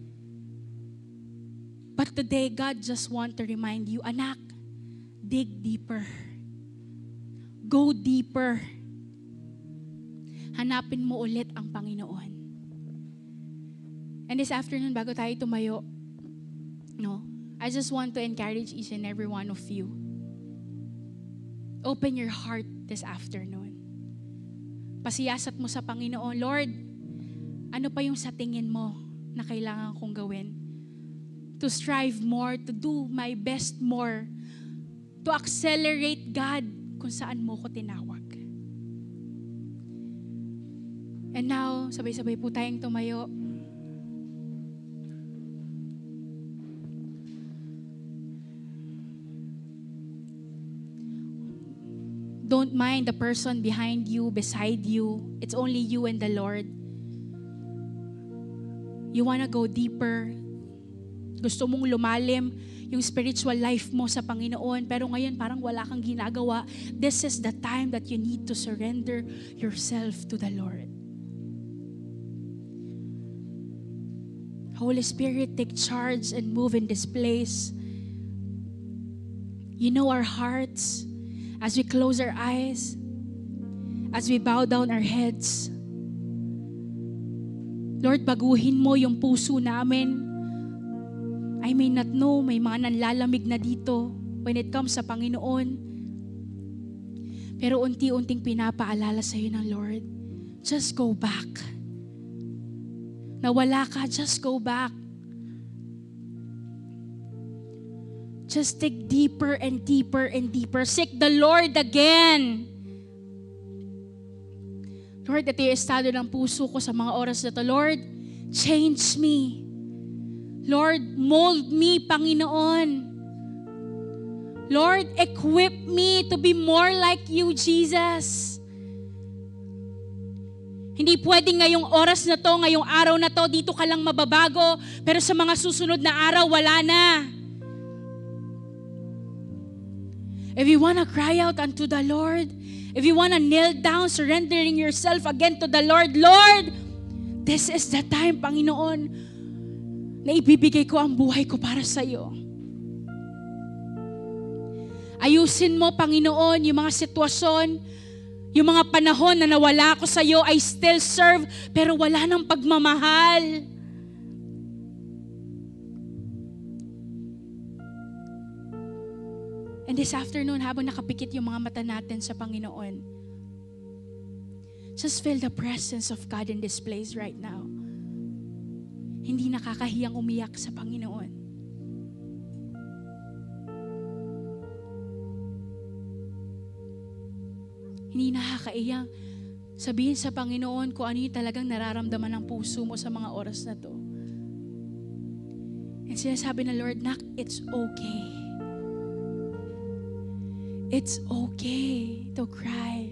But today, God just want to remind you, anak, dig deeper. Go deeper. Hanapin mo ulit ang Panginoon. And this afternoon, bago tayo tumayo, I just want to encourage each and every one of you. Open your heart this afternoon. Pasiyasat mo sa Panginoon, Lord, ano pa yung sa tingin mo na kailangan kong gawin? To strive more, to do my best more, to accelerate, God, kung saan mo ko tinawag. And now, sabay-sabay po tayong tumayo. Don't mind the person behind you, beside you. It's only you and the Lord. You wanna go deeper. Gusto mong lumalim yung spiritual life mo sa Panginoon, pero ngayon parang wala kang ginagawa. This is the time that you need to surrender yourself to the Lord. Holy Spirit, take charge and move in this place. You know our hearts. As we close our eyes, as we bow down our heads, Lord, baguhin mo yung puso namin. I may not know, may mga nanlalamig na dito when it comes sa Panginoon. Pero unti-unting pinapaalala sa iyo ng Lord, just go back. Nawala ka, just go back. Just dig deeper and deeper and deeper. Seek the Lord again. Lord, ito yung estado ng puso ko sa mga oras na to. Lord, change me. Lord, mold me, Panginoon. Lord, equip me to be more like you, Jesus. Hindi pwedeng ngayong oras na to, ngayong araw na to, dito ka lang mababago, pero sa mga susunod na araw, wala na. If you want to cry out unto the Lord, if you want to kneel down, surrendering yourself again to the Lord, Lord, this is the time, Panginoon, na ibibigay ko ang buhay ko para sa iyo. Ayusin mo, Panginoon, yung mga sitwasyon, yung mga panahon na nawala ko sa iyo, I still serve, pero wala nang pagmamahal. And this afternoon, habang nakapikit yung mga mata natin sa Panginoon, Just feel the presence of God in this place right now. Hindi nakakahiyang umiyak sa Panginoon. Hindi nakakaiyang sabihin sa Panginoon kung ano yung talagang nararamdaman ng puso mo sa mga oras na to. And sinasabi na, Lord, Nak, it's okay. It's okay to cry.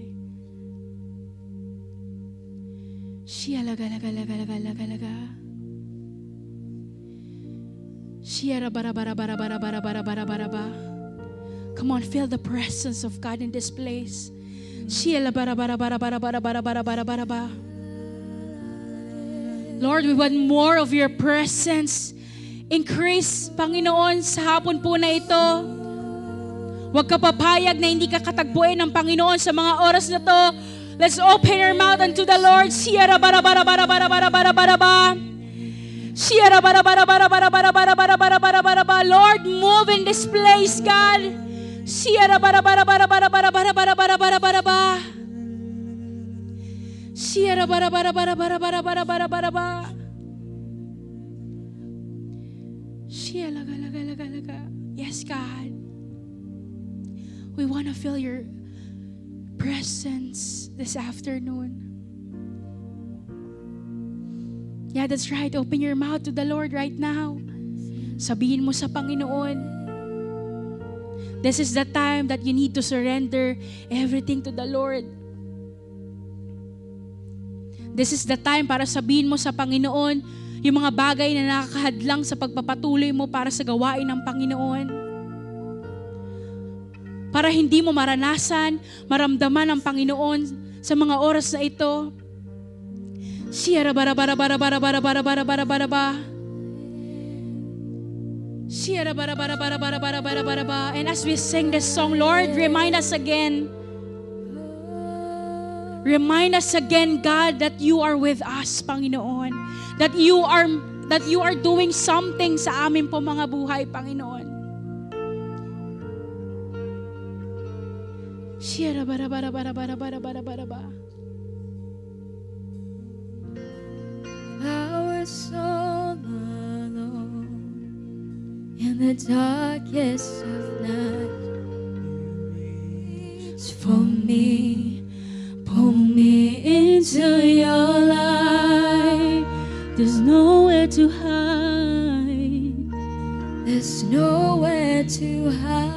Shia laga laga laga laga laga laga. Shia bara bara bara bara bara bara bara bara bara. Come on, feel the presence of God in this place. Shia bara bara bara bara bara bara bara bara bara bara. Lord, we want more of your presence. Increase, Panginoon, sa hapon po na ito. Huwag ka papayag na hindi ka katagpuin ng Panginoon sa mga oras na to. Let's open our mouth unto the Lord. Siyara bara bara bara bara bara bara bara ba. Siyara bara bara bara bara bara bara bara bara bara bara ba. Lord, move in this place, God. Siyara bara bara bara bara bara bara bara bara bara bara ba. Siyara bara bara bara bara bara bara bara bara ba. Siyara laga laga laga laga. Yes, God. We want to feel your presence this afternoon. Yeah, that's right. Open your mouth to the Lord right now. Sabihin mo sa Panginoon, this is the time that you need to surrender everything to the Lord. This is the time para sabihin mo sa Panginoon yung mga bagay na nakakahadlang sa pagpapatuloy mo para sa gawain ng Panginoon. Para hindi mo maranasan, maramdaman ng Panginoon sa mga oras na ito. Siyara bara bara bara bara bara bara bara bara bara ba. Siyara bara bara bara bara bara bara bara ba. And as we sing this song, Lord, remind us again. Remind us again, God, that you are with us, Panginoon. That you are doing something sa amin po mga buhay, Panginoon. Shira bara bara bara bara bara bara bara ba. I was all alone in the darkest of night. Reach for me, pull me into your light. There's nowhere to hide. There's nowhere to hide.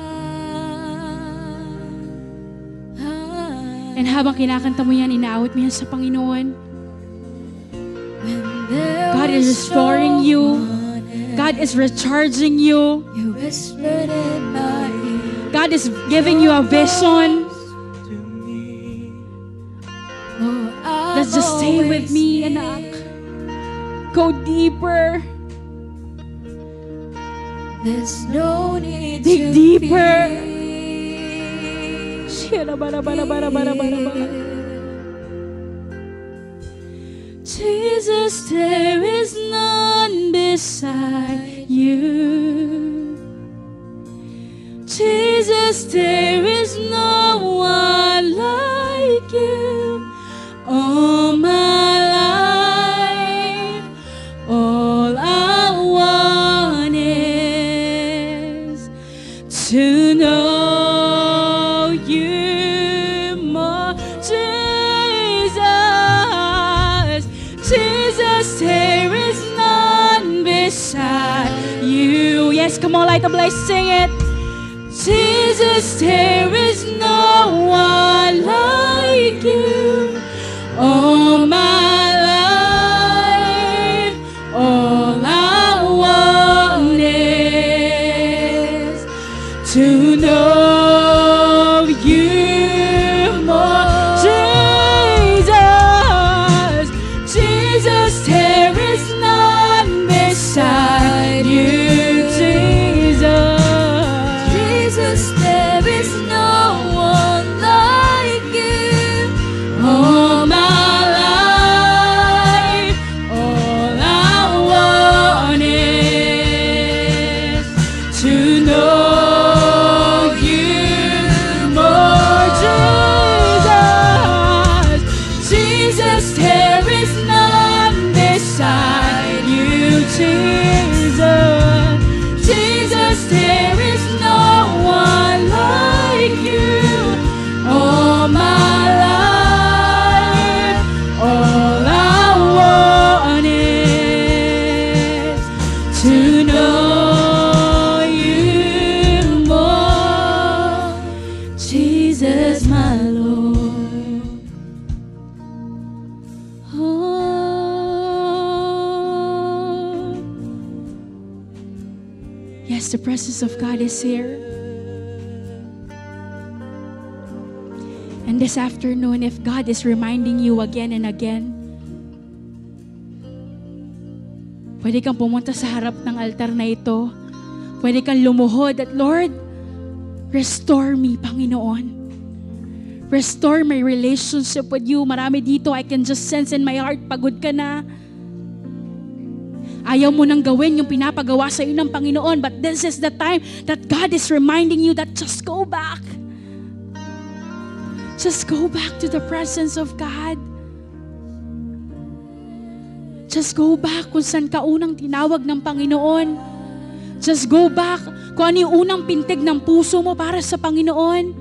And habang kinakanta mo yan, inaawit mo yan sa Panginoon. God is restoring you. God is recharging you. God is giving you a vision. Let's just stay with me, anak. Go deeper. There's no need Dig to deeper. fear. Jesus, there is none beside you. Jesus, there is no one like you. All my life, all I want is to know you more. Jesus, Jesus, there is none beside you. Yes, come on, light the blaze, sing it. Jesus, there is no one like you. All my life, all I want is to know you more. Jesus, Jesus, there is none beside you. Jesus, Jesus, there is no one like you. all my life, all I want is to know you more. Jesus, beside you, Jesus. Jesus, there is no one like you. All my life, all I want is to know you more, Jesus, my Lord. Oh, yes, the presence of God is here. And this afternoon, if God is reminding you again and again, pwede kang pumunta sa harap ng altar na ito. Pwede kang lumuhod at, Lord, restore me, Panginoon. Restore my relationship with you. Marami dito, I can just sense in my heart, pagod ka na. Ayaw mo nang gawin yung pinapagawa sa iyo ng Panginoon. But this is the time that God is reminding you that just go back. Just go back to the presence of God. Just go back kung saan ka unang tinawag ng Panginoon. Just go back kung ano yung unang pintig ng puso mo para sa Panginoon.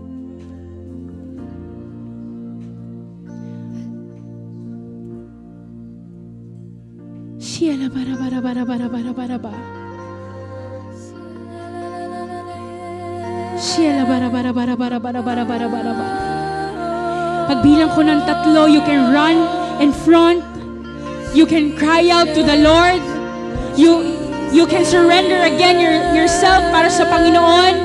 Shiyala bara bara bara bara bara bara bara. Shiyala bara bara bara bara bara bara bara bara bara. Pagbilang ko ng 3, you can run in front. You can cry out to the Lord. You can surrender again yourself para sa Panginoon.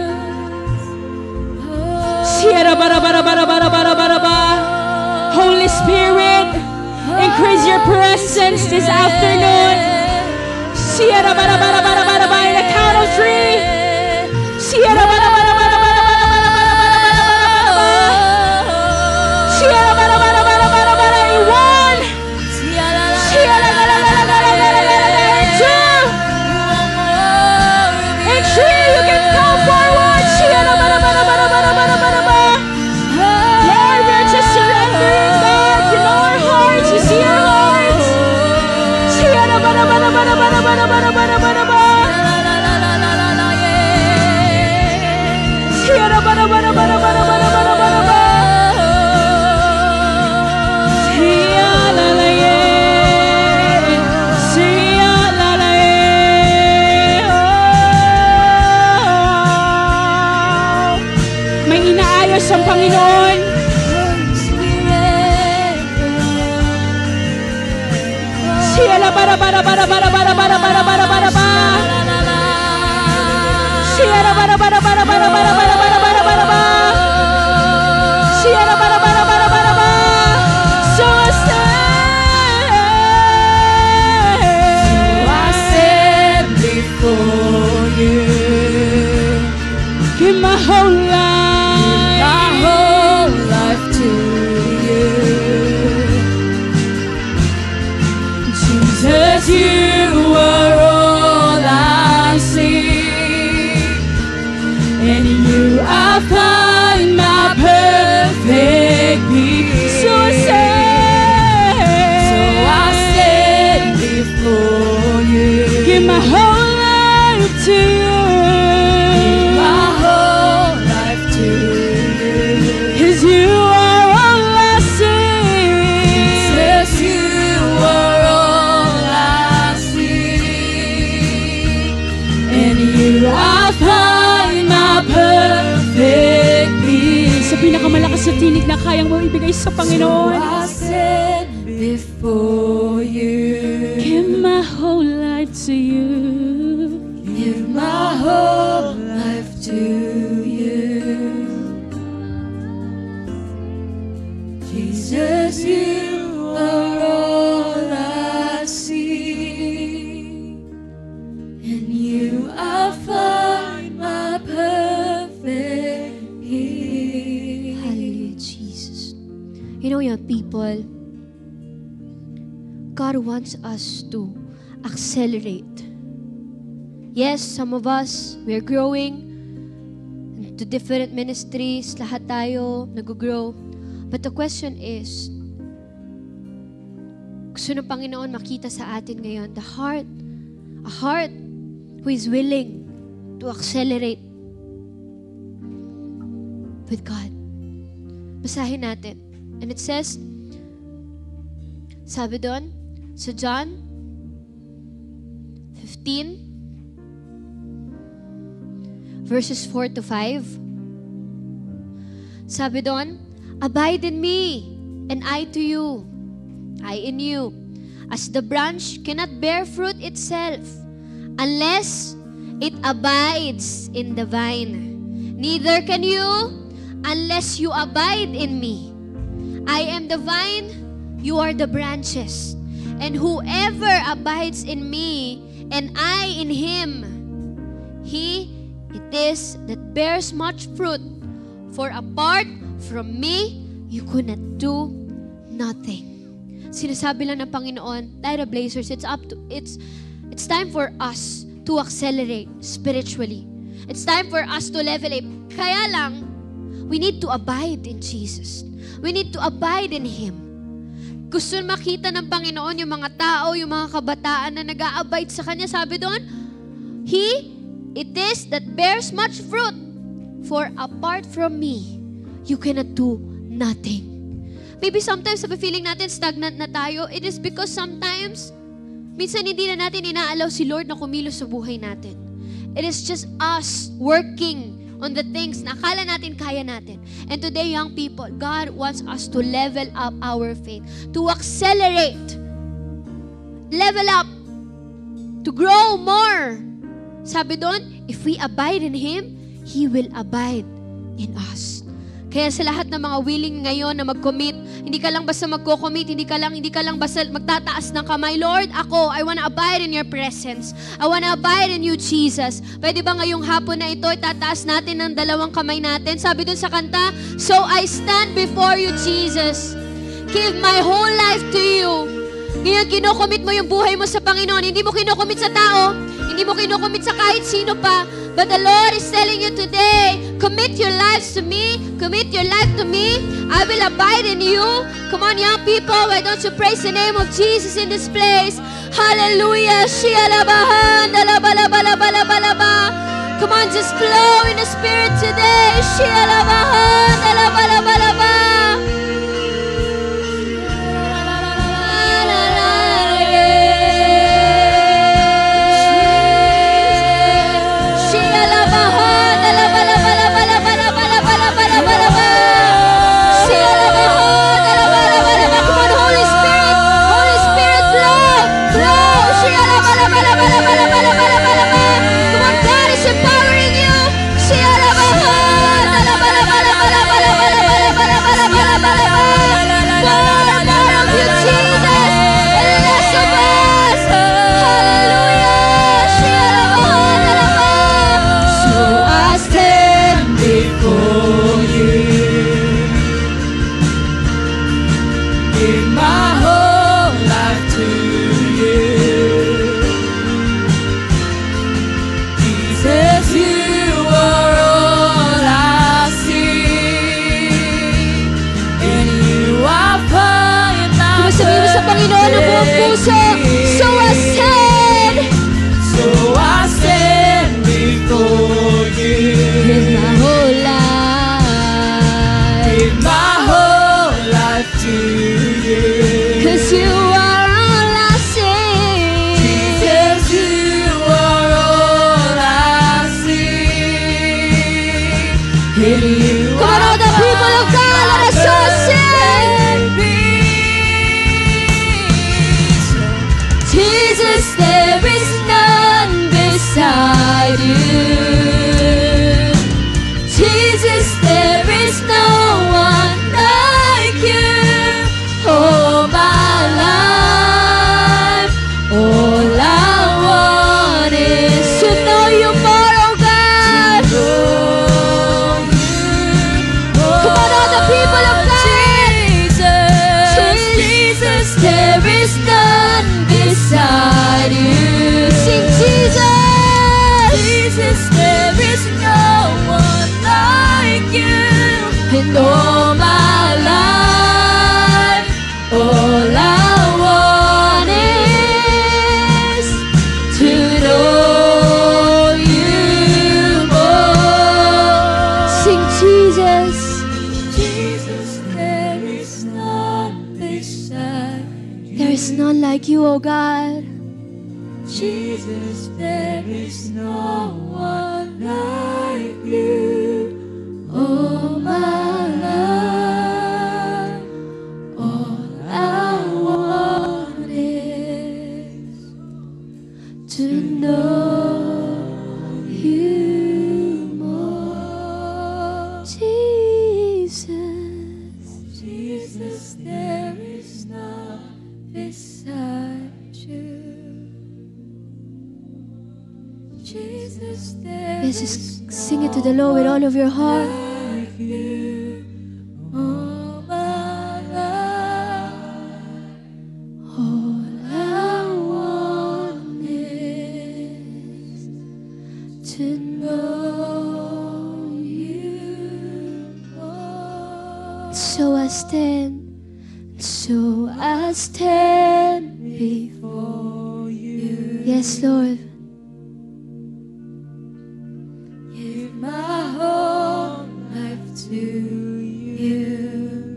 Sierra bara bara bara bara bara bara bara. Holy Spirit, increase your presence this afternoon. Sierra bara bara bara bara bara. In the count of 3. Sierra bara bara bara bara bara bara bara bara bara bara bara. Sierra bara bara bara bara bara. In 1. Sierra bara bara bara bara bara bara. In 2. In 3, you can come forward. Sierra bara bara bara bara bara bara bara. Lord, we're just surrendering, God. You know our hearts. You see our hearts. Sierra bara bara bara bara bara bara bara bara bara. Sierra bara bara bara bara bara bara bara bara. Sia la la ye. Sia la la ye. Oh. May inaayos ang Panginoon. Sia la bara bara bara bara bara bara bara bara bara bara. Sierra bara bara bara bara bara bara bara bara bara bara. Sierra bara bara bara bara bara. So I stand before you. Give my whole life to you. Jesus, you are all I see. In you I find my perfect peace. So I stand before you. Give my whole life to you. Give my whole life to you. 'Cause you are all I see. Jesus, you are all I see. In you I find my perfect peace. Sa pinakamalakas na tinig na kayang mo ibigay sa Panginoon. So I stand before you. Give my whole life to you. Give my whole life to you. Jesus, you are all I see. In you I find my perfect peace. Hallelujah, Jesus. You know, young people, God wants us to accelerate. Yes, some of us, we're growing into different ministries. Lahat tayo nag-grow. But the question is, Gusto ng Panginoon makita sa atin ngayon, a heart who is willing to accelerate with God. Basahin natin. And it says, sabi doon, sa John 15, verses 4 to 5. Sabi doon, abide in me, and I to you, I in you. As the branch cannot bear fruit itself, unless it abides in the vine. Neither can you, unless you abide in me. I am the vine, you are the branches. And whoever abides in me, and I in him, he it is that bears much fruit. For apart from me, you could not do nothing. Sinasabi lang ng Panginoon, Lyra Blazers, it's time for us to accelerate spiritually. It's time for us to level up. Kaya lang, we need to abide in Jesus. We need to abide in Him. Gusto makita ng Panginoon yung mga tao, yung mga kabataan na nag-a-abide sa Kanya. Sabi doon, it is that bears much fruit. For apart from me, you cannot do nothing. Maybe sometimes sabi feeling natin stagnant na tayo. It is because sometimes, minsan hindi na natin inaalaw si Lord na kumilos sa buhay natin. It is just us working on the things na akala natin kaya natin. And today, young people, God wants us to level up our faith, to accelerate, level up, to grow more. Sabi doon, if we abide in Him, He will abide in us. Kaya sa lahat ng mga willing ngayon na mag-commit, hindi ka lang basta magko-commit, hindi ka lang basta magtataas ng kamay. Lord, I wanna abide in your presence. I wanna abide in you, Jesus. Pwede ba ngayong hapon na ito, itataas natin ng dalawang kamay natin? Sabi dun sa kanta, so I stand before you, Jesus. Give my whole life to you. Ngayon, kinocommit mo yung buhay mo sa Panginoon. Hindi mo kinocommit sa tao. Hindi mo kinocommit sa kahit sino pa. But the Lord is telling you today, commit your lives to me. Commit your life to me. I will abide in you. Come on, young people. Why don't you praise the name of Jesus in this place? Hallelujah. Come on, just flow in the Spirit today. Jesus, God. Jesus, there is no one like you. Oh, my love, all I want is to know you more. Jesus, there is none beside you. Jesus, there Yes, is just sing it to the Lord with all of your heart. like you. Oh, my love, all I want is to know you more. So I stand before you. Yes, Lord. Give my whole life to you.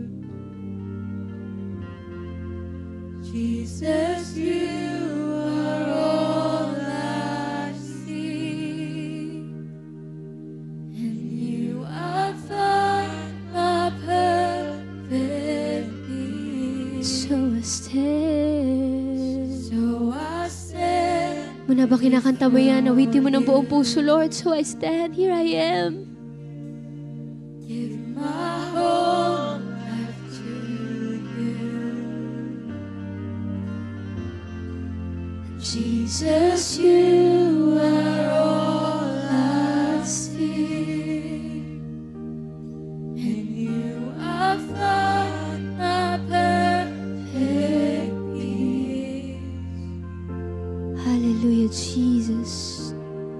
Jesus, you are all I see. In you I find my perfect peace. So I stand. So I stand. Muna ba kinakanta mo yan? Awitin mo ng buong puso, Lord. So I stand. Here I am. Give my whole life to you. Jesus, you are all I see. In you I find my perfect peace. Hallelujah, Jesus.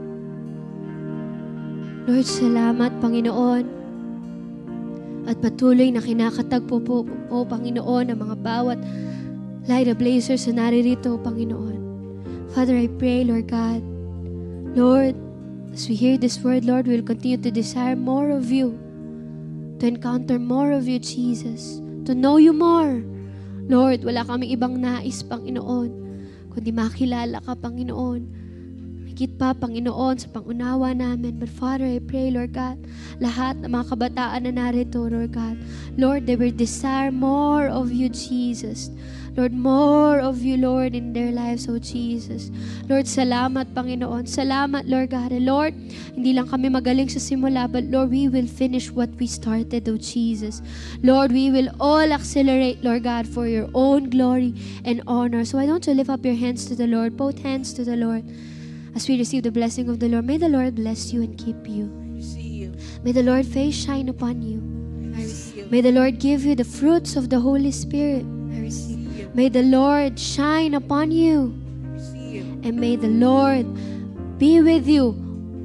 Lord, salamat, Panginoon. At patuloy na kinakatagpo po, Panginoon, ang mga bawat light blazers na naririto, Panginoon. Father, I pray, Lord God, Lord, as we hear this word, Lord, we'll continue to desire more of you, to encounter more of you, Jesus, to know you more. Lord, wala kaming ibang nais, Panginoon, kundi makilala ka, Panginoon. Higit pa, Panginoon, sa pangunawa namin. But Father, I pray, Lord God, lahat ng mga kabataan na narito, Lord God, Lord, they will desire more of you, Jesus. Lord, more of you, Lord, in their lives, oh Jesus. Lord, salamat, Panginoon. Salamat, Lord God. And Lord, hindi lang kami magaling sa simula, but Lord, we will finish what we started, oh Jesus. Lord, we will all accelerate, Lord God, for your own glory and honor. So why don't you lift up your hands to the Lord, both hands to the Lord, as we receive the blessing of the Lord. May the Lord bless you and keep you. May the Lord face shine upon you. May the Lord give you the fruits of the Holy Spirit. May the Lord shine upon you. And may the Lord be with you.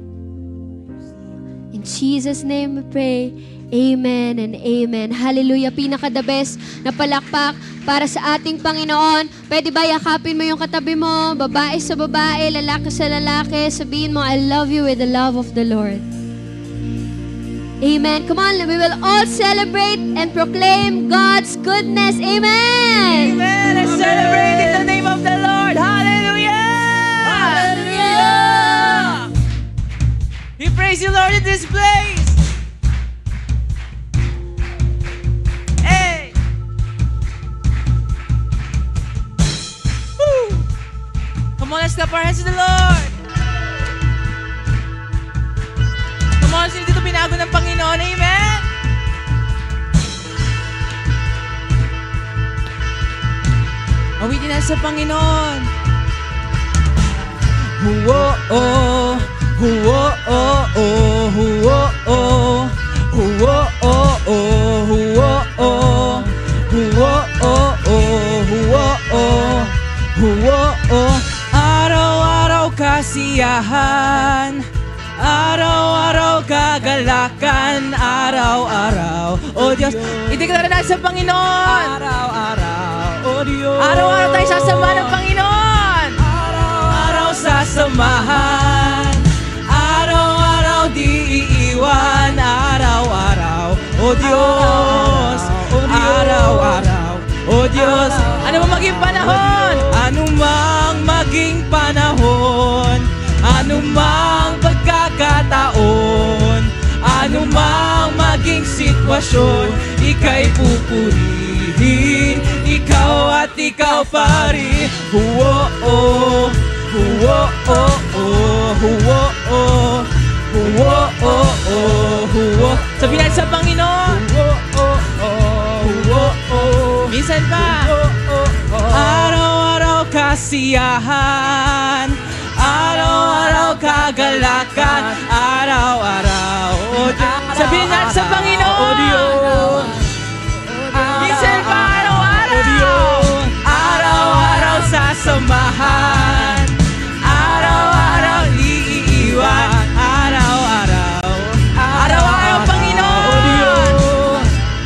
In Jesus' name we pray. Amen and amen. Hallelujah. Pinaka-the best na palakpak para sa ating Panginoon. Pwede ba yakapin mo yung katabi mo? Babae sa babae, lalaki sa lalaki. Sabihin mo, I love you with the love of the Lord. Amen. Come on, we will all celebrate and proclaim God's goodness. Amen. Amen. Let's celebrate in the name of the Lord. Hallelujah. Hallelujah. We praise you, Lord, in this place. Hey. Woo. Come on, let's clap our hands to the Lord. Come on, sino dito binago ng Panginoon? Amen. Awitin na sa Panginoon. Huwo oh, huwo oh oh, huwo oh, huwo oh oh, huwo oh, huwo oh oh, huwo oh, huwo oh. Araw-araw kasiyahan, araw-araw kagalakan, araw-araw, oh Diyos. Ideklara natin sa Panginoon. Araw-araw, oh Diyos. Araw-araw tayo sasama ng Panginoon. Araw-araw sasamahan, araw-araw di iiwan, araw-araw, oh Diyos. Araw-araw, oh Diyos. Ano man maging panahon, ano mang maging panahon, anumang pagkakataon, anumang maging sitwasyon, ika'y pupurihin, ikaw at ikaw pa rin. Huwo-oh, huwo-oh, huwo-oh, huwo-oh, huwo. Sabihin natin sa Panginoon. Minsan pa. Araw-araw kasiyahan, araw-araw kagalakan, araw-araw. Sabihin natin sa Panginoon. Minsan pa araw-araw, araw-araw sasamahan, araw-araw iiwan, araw-araw, araw-araw Panginoon.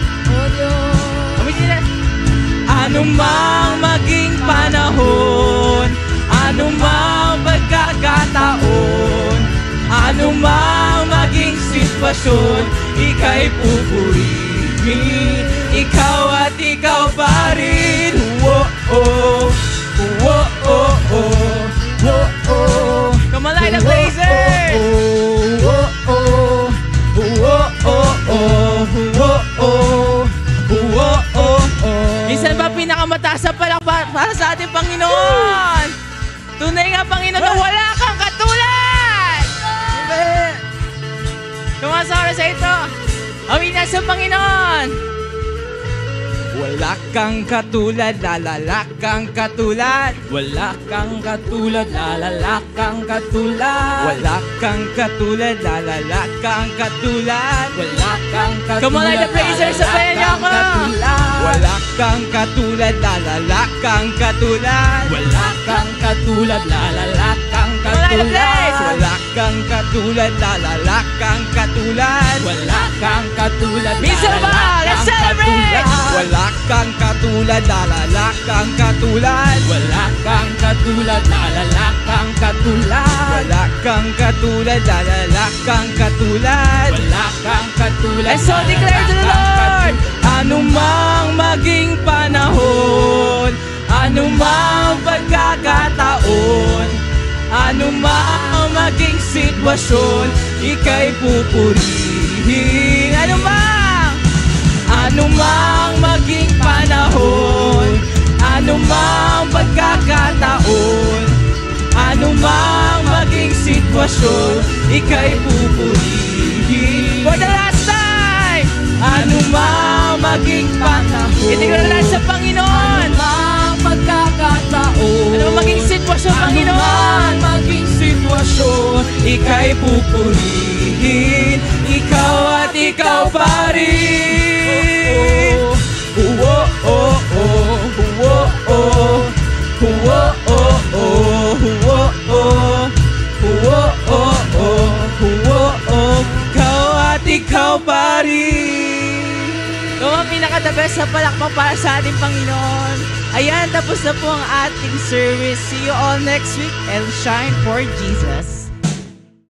Anumang maging panahon, anumang pagkakataon, anumang maging sitwasyon, ika'y pupurihin, ikaw at ikaw pa rin. Whoa-oh, whoa-oh-oh, whoa-oh. Come on, light the blazers! Whoa-oh, whoa-oh-oh, whoa-oh, whoa-oh. Minsan ba pinakamataas sa palakpak para sa ating Panginoon? Tunay nga, Panginoon, na wala kang katulad! Amen! Tumasara sa ito. Awin na sa Panginoon. Wala kang katulad, lalala kang katulad. Wala kang katulad, lalala kang katulad. Wala kang katulad, lalala kang katulad. Wala kang katulad. Come on, light the blazers, sabayan niyo ako. Wala kang katulad, lalala kang katulad. Wala kang katulad, lalala kang katulad. Wala kang katulad, lalala kang katulad. Wala kang katulad, Minsan ba? Let's celebrate! Wala kang katulad, lalala kang katulad. Wala kang katulad, lalala kang katulad. Wala kang katulad, lalala kang katulad. Wala kang katulad. And so declare to the Lord. Anumang maging panahon, anumang pagkakataon, anumang maging sitwasyon, ika'y pupurihin. Anumang maging panahon, anumang pagkakataon, anumang maging sitwasyon, ika'y pupurihin. For the last time, anumang maging panahon, itignan natin sa Panginoon. Anumang pagkakataon, anumang maging sitwasyon, Panginoon, anumang maging sitwasyon, ika'y pupurihin, ikaw at ikaw pa rin. Ikaw at ikaw pa rin. Ito ang pinaka-the best sa palakpak para sa ating Panginoon. Ayan, tapos na po ang ating service. See you all next week and shine for Jesus.